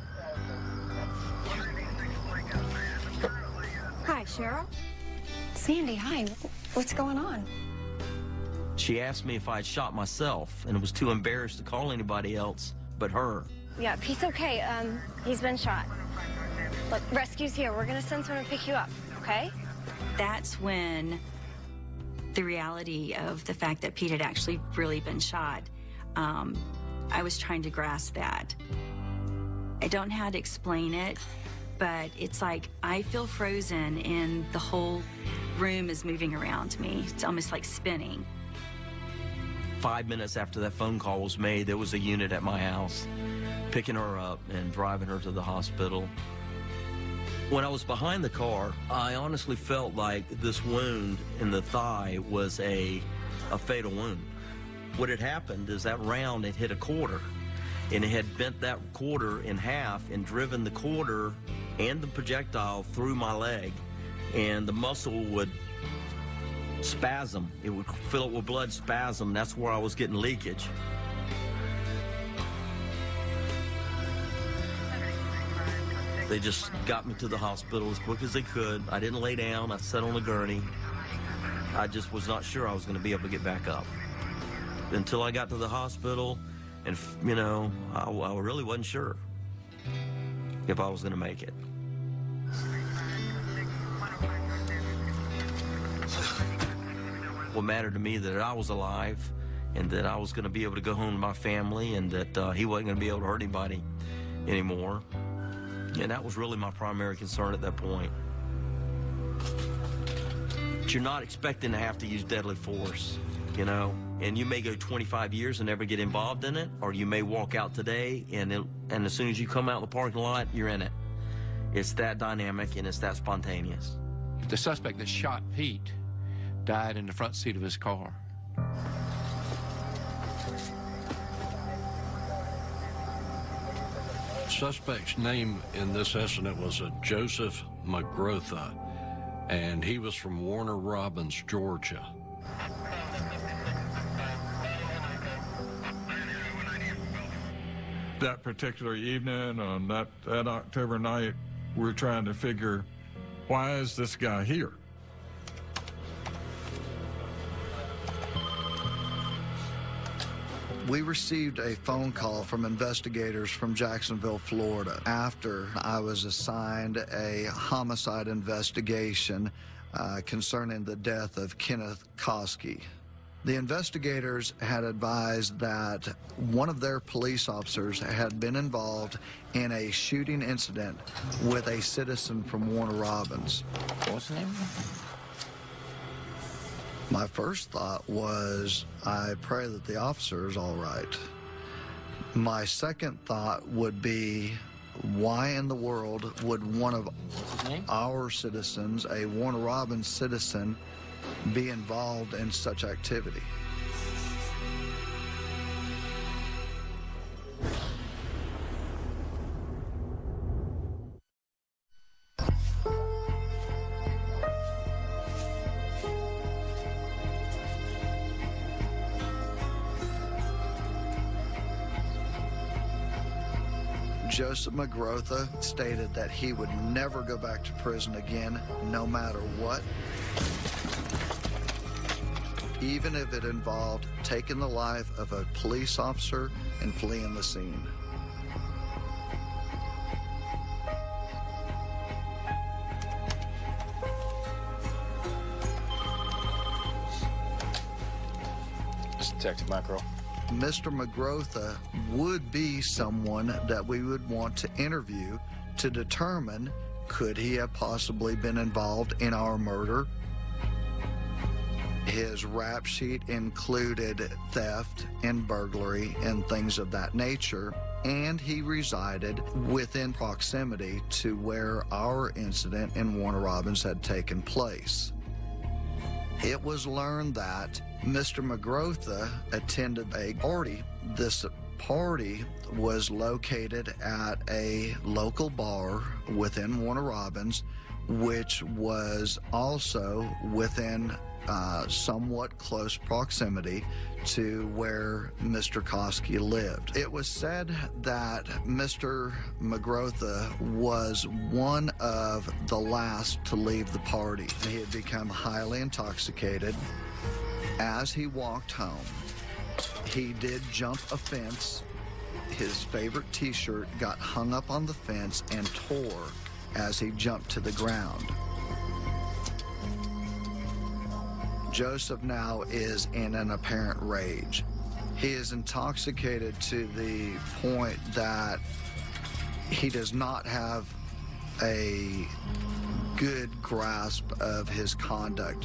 Hi, Cheryl. Sandy, hi. What's going on? She asked me if I'd shot myself and was too embarrassed to call anybody else but her. Yeah, Pete's okay. Um, he's been shot. Look, rescue's here. We're gonna send someone to pick you up, okay? That's when the reality of the fact that Pete had actually really been shot, um, I was trying to grasp that. I don't know how to explain it, but it's like I feel frozen and the whole room is moving around me. It's almost like spinning. Five minutes after that phone call was made, there was a unit at my house picking her up and driving her to the hospital. When I was behind the car, I honestly felt like this wound in the thigh was a, a fatal wound. What had happened is that round had hit a quarter, and it had bent that quarter in half and driven the quarter and the projectile through my leg, and the muscle would spasm. It would fill it with blood, spasm. That's where I was getting leakage. They just got me to the hospital as quick as they could. I didn't lay down. I sat on a gurney. I just was not sure I was going to be able to get back up. Until I got to the hospital, and, you know, I, I really wasn't sure if I was going to make it. What mattered to me that I was alive and that I was going to be able to go home to my family and that uh, he wasn't going to be able to hurt anybody anymore. And that was really my primary concern at that point. But you're not expecting to have to use deadly force, you know? And you may go twenty-five years and never get involved in it, or you may walk out today and, it, and as soon as you come out of the parking lot, you're in it. It's that dynamic and it's that spontaneous. The suspect that shot Pete died in the front seat of his car. Suspect's name in this incident was a Joseph McGrotha, and he was from Warner Robins, Georgia. That particular evening, on that, that October night, we're trying to figure, why is this guy here? We received a phone call from investigators from Jacksonville, Florida, after I was assigned a homicide investigation uh, concerning the death of Kenneth Koski. The investigators had advised that one of their police officers had been involved in a shooting incident with a citizen from Warner Robins. What's his name? My first thought was, I pray that the officer is all right. My second thought would be, why in the world would one of our citizens, a Warner Robins citizen, be involved in such activity? Joseph McGrotha stated that he would never go back to prison again, no matter what, even if it involved taking the life of a police officer and fleeing the scene. This is Detective Mike Earl. Mister McGrotha would be someone that we would want to interview to determine, could he have possibly been involved in our murder? His rap sheet included theft and burglary and things of that nature, and he resided within proximity to where our incident in Warner Robins had taken place. It was learned that Mister McGrotha attended a party. This party was located at a local bar within Warner Robins, which was also within uh, somewhat close proximity to where Mister Koski lived. It was said that Mister McGrotha was one of the last to leave the party. He had become highly intoxicated. As he walked home, he did jump a fence. His favorite t-shirt got hung up on the fence and tore as he jumped to the ground. Joseph now is in an apparent rage. He is intoxicated to the point that he does not have a good grasp of his conduct.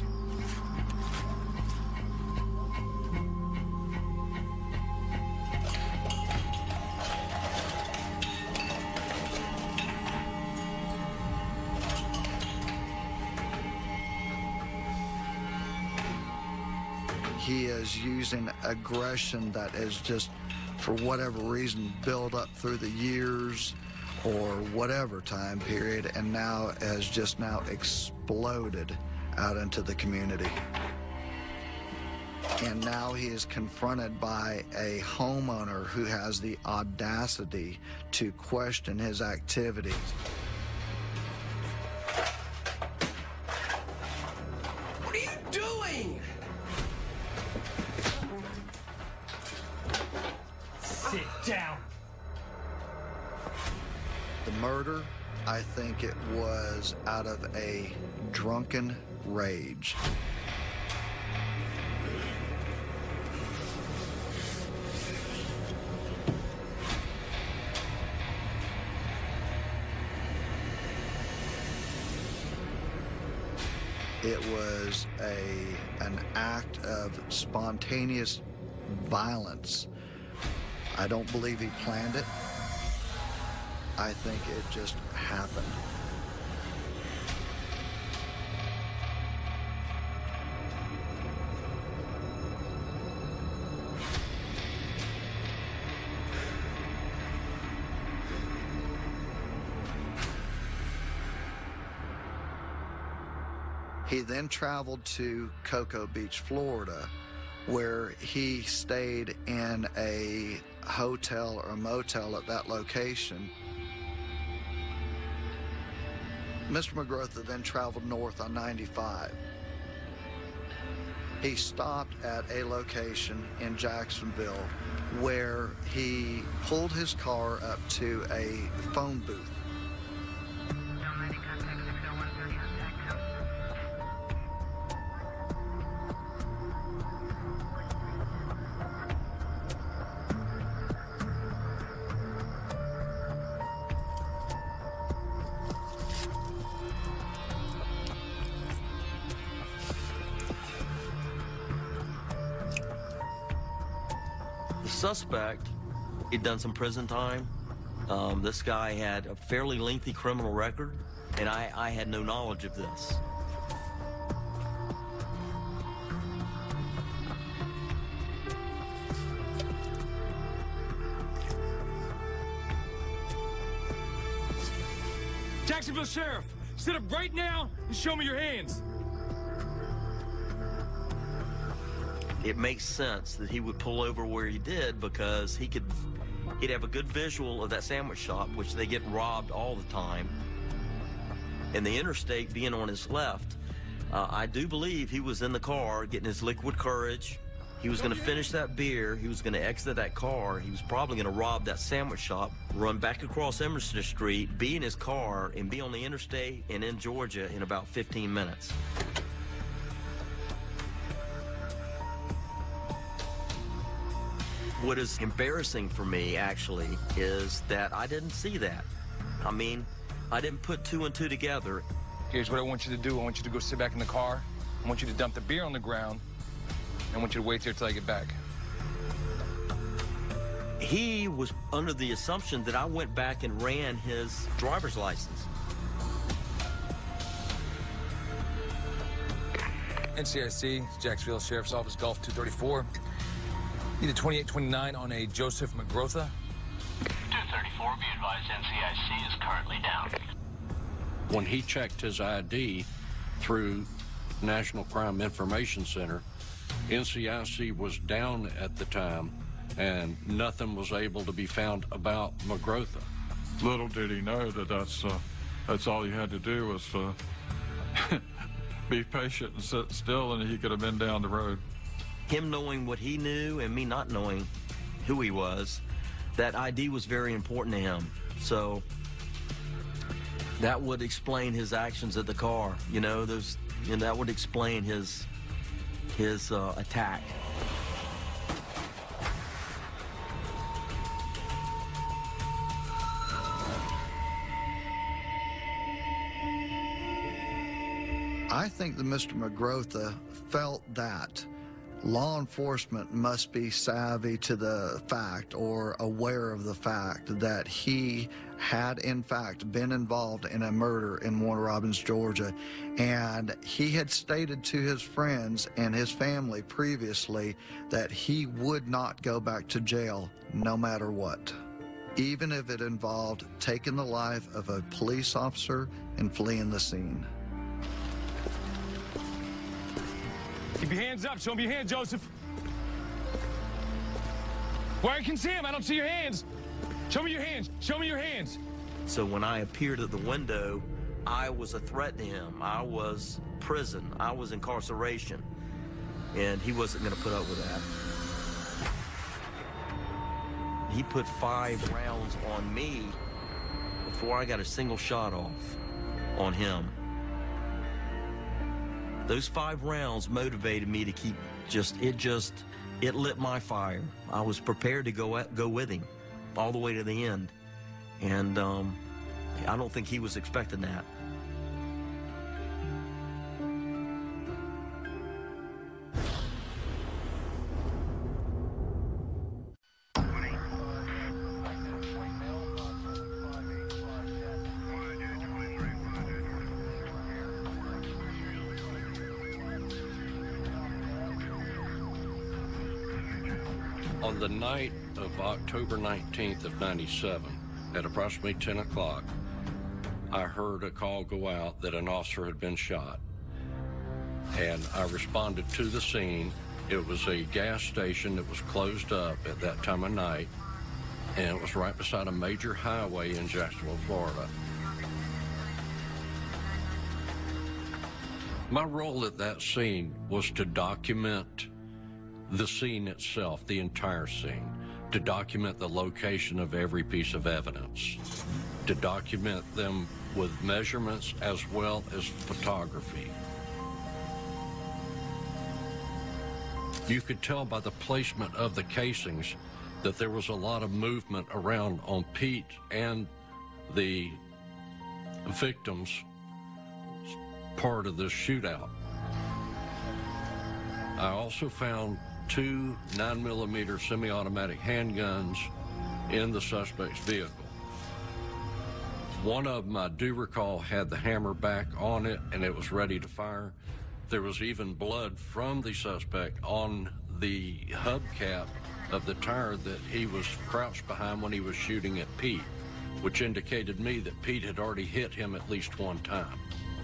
He is using aggression that is just, for whatever reason, built up through the years or whatever time period, and now has just now exploded out into the community. And now he is confronted by a homeowner who has the audacity to question his activities. What are you doing? Sit down. The murder, I think it was out of a drunken rage. It was a an act of spontaneous violence. I don't believe he planned it. I think it just happened. He then traveled to Cocoa Beach, Florida, where he stayed in a hotel or a motel at that location. Mister McGrotha then traveled north on ninety-five. He stopped at a location in Jacksonville where he pulled his car up to a phone booth. The suspect, he'd done some prison time. Um, this guy had a fairly lengthy criminal record, and I, I had no knowledge of this. Jacksonville Sheriff, sit up right now and show me your hands. It makes sense that he would pull over where he did because he could, he'd have a good visual of that sandwich shop, which they get robbed all the time. And the interstate being on his left, uh, I do believe he was in the car getting his liquid courage. He was going to finish that beer. He was going to exit that car. He was probably going to rob that sandwich shop, run back across Emerson Street, be in his car, and be on the interstate and in Georgia in about fifteen minutes. What is embarrassing for me, actually, is that I didn't see that. I mean, I didn't put two and two together. Here's what I want you to do. I want you to go sit back in the car. I want you to dump the beer on the ground. I want you to wait there till I get back. He was under the assumption that I went back and ran his driver's license. N C I C, Jacksonville Sheriff's Office, Golf two thirty-four. Need a twenty-eight twenty-nine on a Joseph McGrotha. two thirty-four, be advised N C I C is currently down. When he checked his I D through National Crime Information Center, N C I C was down at the time, and nothing was able to be found about McGrotha. Little did he know that that's, uh, that's all he had to do was uh, be patient and sit still, and he could have been down the road. Him knowing what he knew and me not knowing who he was, that I D was very important to him. So that would explain his actions at the car. You know, those, and that would explain his his uh, attack. I think that Mister McGrotha felt that law enforcement must be savvy to the fact or aware of the fact that he had in fact been involved in a murder in Warner Robins, Georgia, and he had stated to his friends and his family previously that he would not go back to jail no matter what, even if it involved taking the life of a police officer and fleeing the scene. Keep your hands up. Show me your hands, Joseph. Where I can see him. I don't see your hands. Show me your hands. Show me your hands. So when I appeared at the window, I was a threat to him. I was prison. I was incarceration. And he wasn't going to put up with that. He put five rounds on me before I got a single shot off on him. Those five rounds motivated me to keep just, it just, it lit my fire. I was prepared to go at, go with him all the way to the end. And um, I don't think he was expecting that. On the night of October nineteenth of ninety-seven, at approximately ten o'clock, I heard a call go out that an officer had been shot. And I responded to the scene It was a gas station that was closed up at that time of night, and it was right beside a major highway in Jacksonville, Florida. My role at that scene was to document the scene itself, the entire scene, to document the location of every piece of evidence, to document them with measurements as well as photography. You could tell by the placement of the casings that there was a lot of movement around on Pete and the victims' part of this shootout. I also found two nine millimeter semi-automatic handguns in the suspect's vehicle. One of them, I do recall, had the hammer back on it and it was ready to fire. There was even blood from the suspect on the hubcap of the tire that he was crouched behind when he was shooting at Pete, which indicated me that Pete had already hit him at least one time.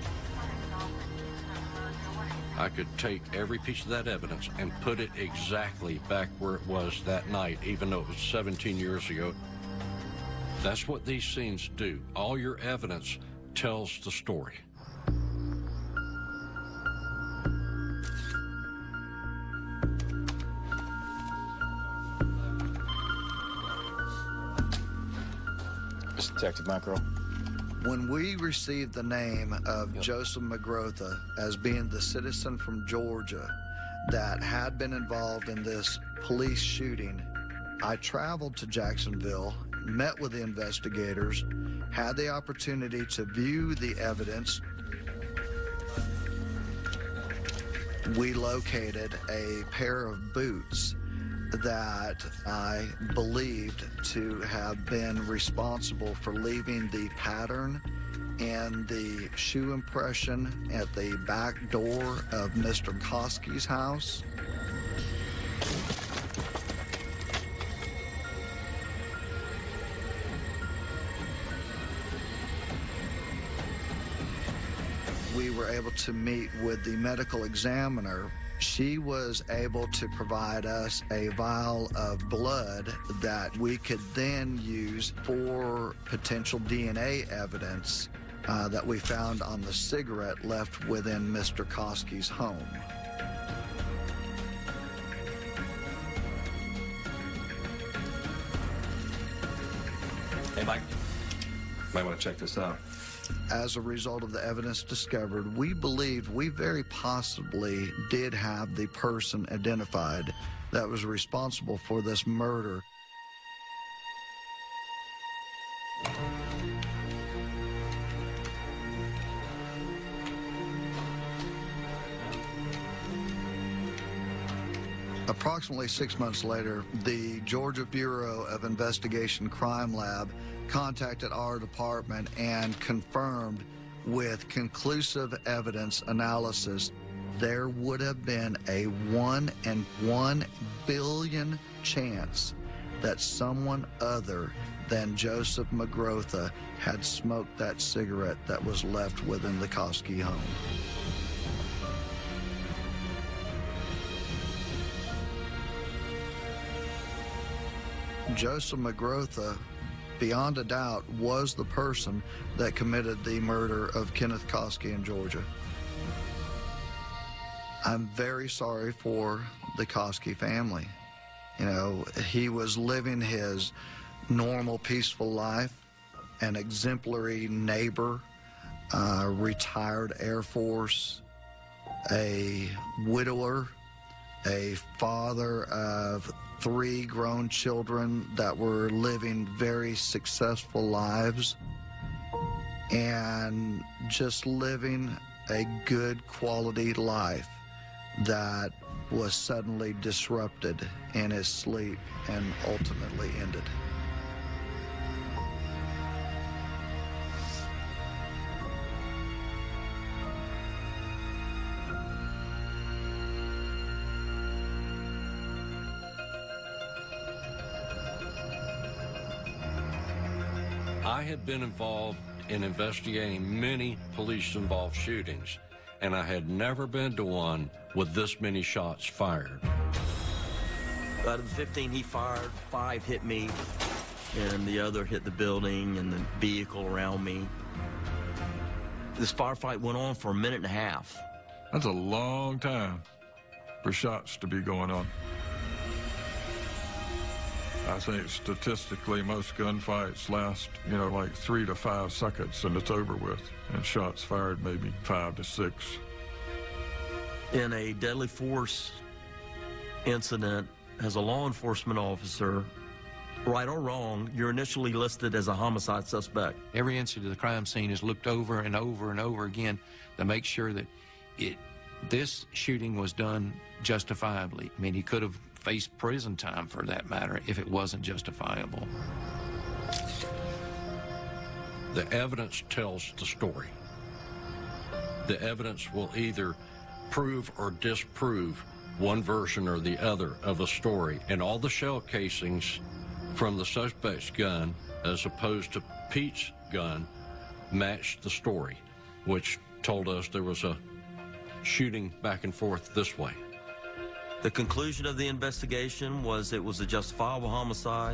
I could take every piece of that evidence and put it exactly back where it was that night, even though it was seventeen years ago. That's what these scenes do. All your evidence tells the story. Detective Micro. When we received the name of yep. Joseph McGrotha as being the citizen from Georgia that had been involved in this police shooting, I traveled to Jacksonville, met with the investigators, had the opportunity to view the evidence. We located a pair of boots that I believed to have been responsible for leaving the pattern and the shoe impression at the back door of Mister Koski's house. We were able to meet with the medical examiner. She was able to provide us a vial of blood that we could then use for potential D N A evidence uh, that we found on the cigarette left within Mister Koski's home. Hey, Mike. Might want to check this out. As a result of the evidence discovered, we believed we very possibly did have the person identified that was responsible for this murder. Approximately six months later, the Georgia Bureau of Investigation Crime Lab contacted our department and confirmed with conclusive evidence analysis there would have been a one in one billion chance that someone other than Joseph McGrotha had smoked that cigarette that was left within the Koski home. Joseph McGrotha, beyond a doubt, was the person that committed the murder of Kenneth Koski in Georgia. I'm very sorry for the Koski family. You know, he was living his normal, peaceful life, an exemplary neighbor, uh, retired Air Force, a widower, a father of three grown children that were living very successful lives and just living a good quality life that was suddenly disrupted in his sleep and ultimately ended. I had been involved in investigating many police-involved shootings, and I had never been to one with this many shots fired. Out of the fifteen he fired, five hit me, and the other hit the building and the vehicle around me. This firefight went on for a minute and a half. That's a long time for shots to be going on. I think statistically most gunfights last, you know, like three to five seconds and it's over with. And shots fired maybe five to six. In a deadly force incident, as a law enforcement officer, right or wrong, you're initially listed as a homicide suspect. Every incident of the crime scene is looked over and over and over again to make sure that it, this shooting was done justifiably. I mean, he could have faced prison time for that matter if it wasn't justifiable. The evidence tells the story. The evidence will either prove or disprove one version or the other of a story, and all the shell casings from the suspect's gun as opposed to Pete's gun matched the story, which told us there was a shooting back and forth this way. The conclusion of the investigation was it was a justifiable homicide.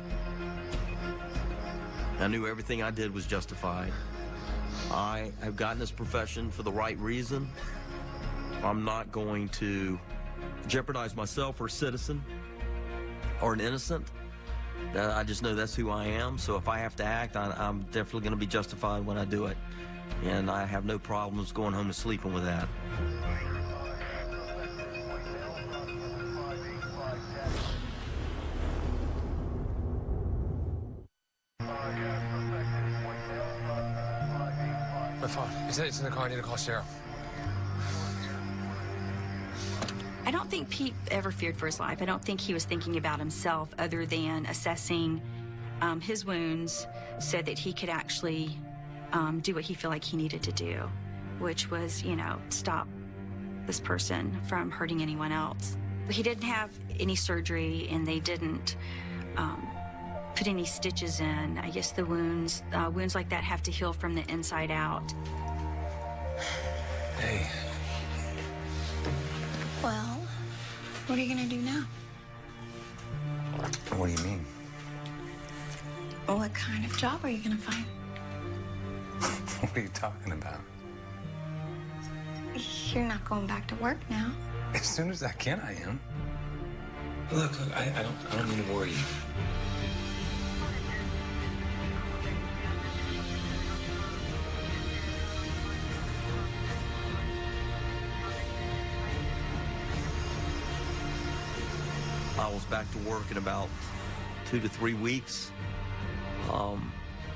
I knew everything I did was justified. I have gotten this profession for the right reason. I'm not going to jeopardize myself or a citizen or an innocent. I just know that's who I am, so if I have to act, I, I'm definitely going to be justified when I do it. And I have no problems going home and sleeping with that. My phone. It's, it's in the car. I need to call Sarah. I don't think Pete ever feared for his life. I don't think he was thinking about himself other than assessing um, his wounds so that he could actually um, do what he felt like he needed to do, which was, you know, stop this person from hurting anyone else. He didn't have any surgery, and they didn't um, put any stitches in. I guess the wounds, uh, wounds like that have to heal from the inside out. Hey. Well, what are you gonna do now? What do you mean? What kind of job are you gonna find? What are you talking about? You're not going back to work now. As soon as I can, I am. Look, look, I, I don't, I don't mean to worry you. I was back to work in about two to three weeks. Um,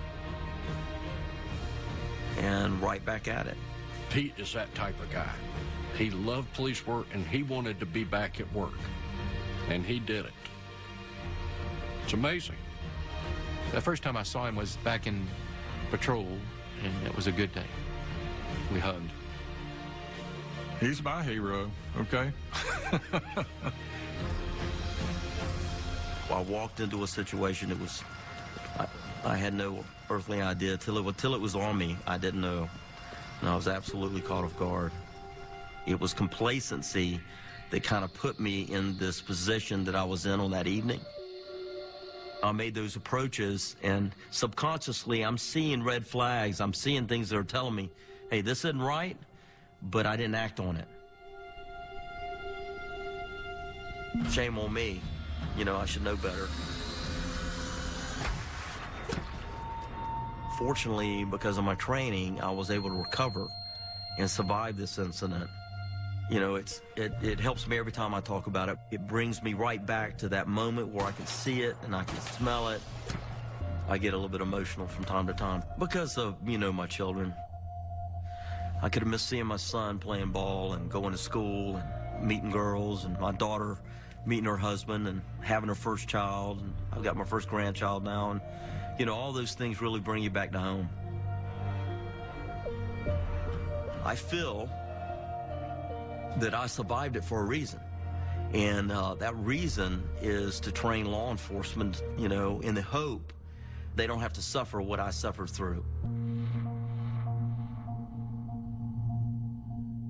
and right back at it. Pete is that type of guy. He loved police work, and he wanted to be back at work. And he did it. It's amazing. The first time I saw him was back in patrol, and it was a good day. We hugged. He's my hero, okay? I walked into a situation that was, I, I had no earthly idea till it, till it was on me. I didn't know, and I was absolutely caught off guard. It was complacency that kind of put me in this position that I was in on that evening. I made those approaches, and subconsciously I'm seeing red flags. I'm seeing things that are telling me, hey, this isn't right, but I didn't act on it. Shame on me. You know, I should know better. Fortunately, because of my training, I was able to recover and survive this incident. You know, it's it, it helps me every time I talk about it. It brings me right back to that moment where I can see it and I can smell it. I get a little bit emotional from time to time because of, you know, my children. I could have missed seeing my son playing ball and going to school and meeting girls, and my daughter meeting her husband and having her first child, and I've got my first grandchild now, and you know, all those things really bring you back to home. I feel that I survived it for a reason, and uh, that reason is to train law enforcement, you know, in the hope they don't have to suffer what I suffered through.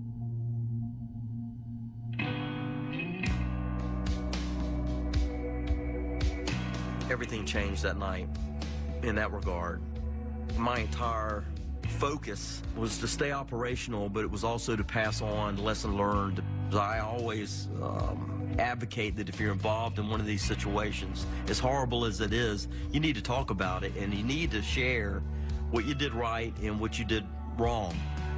everything changed that night in that regard. My entire focus was to stay operational, but it was also to pass on lesson learned. I always um, advocate that if you're involved in one of these situations, as horrible as it is, you need to talk about it, and you need to share what you did right and what you did wrong.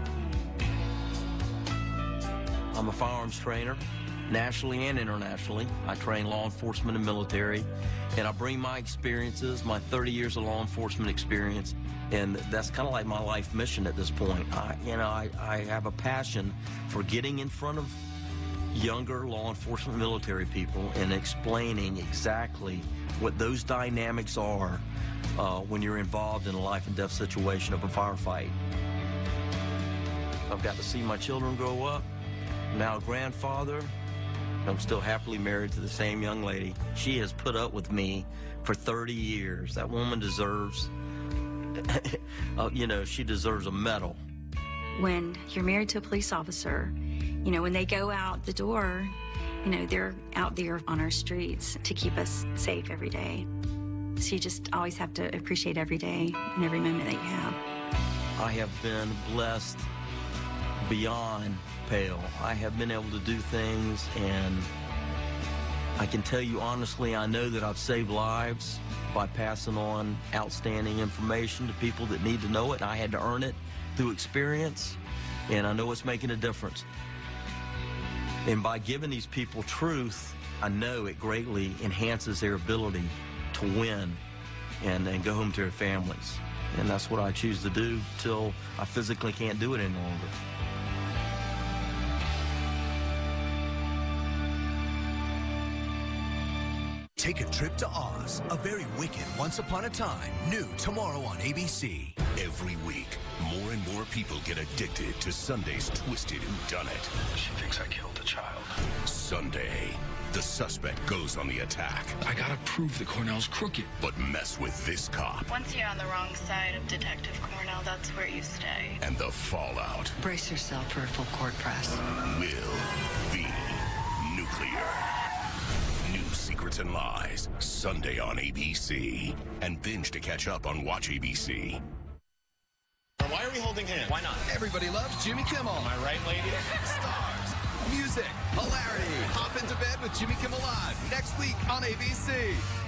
I'm a firearms trainer, nationally and internationally. I train law enforcement and military, and I bring my experiences, my thirty years of law enforcement experience, and that's kind of like my life mission at this point. I, you know, I, I have a passion for getting in front of younger law enforcement military people and explaining exactly what those dynamics are uh, when you're involved in a life and death situation of a firefight. I've got to see my children grow up. Now a grandfather. I'm still happily married to the same young lady. She has put up with me for thirty years. That woman deserves, uh, you know, she deserves a medal. When you're married to a police officer, you know, when they go out the door, you know, they're out there on our streets to keep us safe every day. So you just always have to appreciate every day and every moment that you have. I have been blessed beyond pale. I have been able to do things, and I can tell you honestly, I know that I've saved lives by passing on outstanding information to people that need to know it. I had to earn it through experience, and I know it's making a difference. And by giving these people truth, I know it greatly enhances their ability to win and, and go home to their families. And that's what I choose to do till I physically can't do it any longer. Take a trip to Oz, a very wicked once upon a time, new tomorrow on A B C. Every week, more and more people get addicted to Sunday's twisted whodunit. She thinks I killed the child. Sunday, the suspect goes on the attack. I gotta prove that Cornell's crooked. But mess with this cop. Once you're on the wrong side of Detective Cornell, that's where you stay. And the fallout. Brace yourself for a full court press. Will be nuclear. New Secrets and Lies, Sunday on A B C. And binge to catch up on Watch A B C. Why are we holding hands? Why not? Everybody loves Jimmy Kimmel. Am I right, lady? Stars, music, hilarity. Hop into bed with Jimmy Kimmel Live next week on A B C.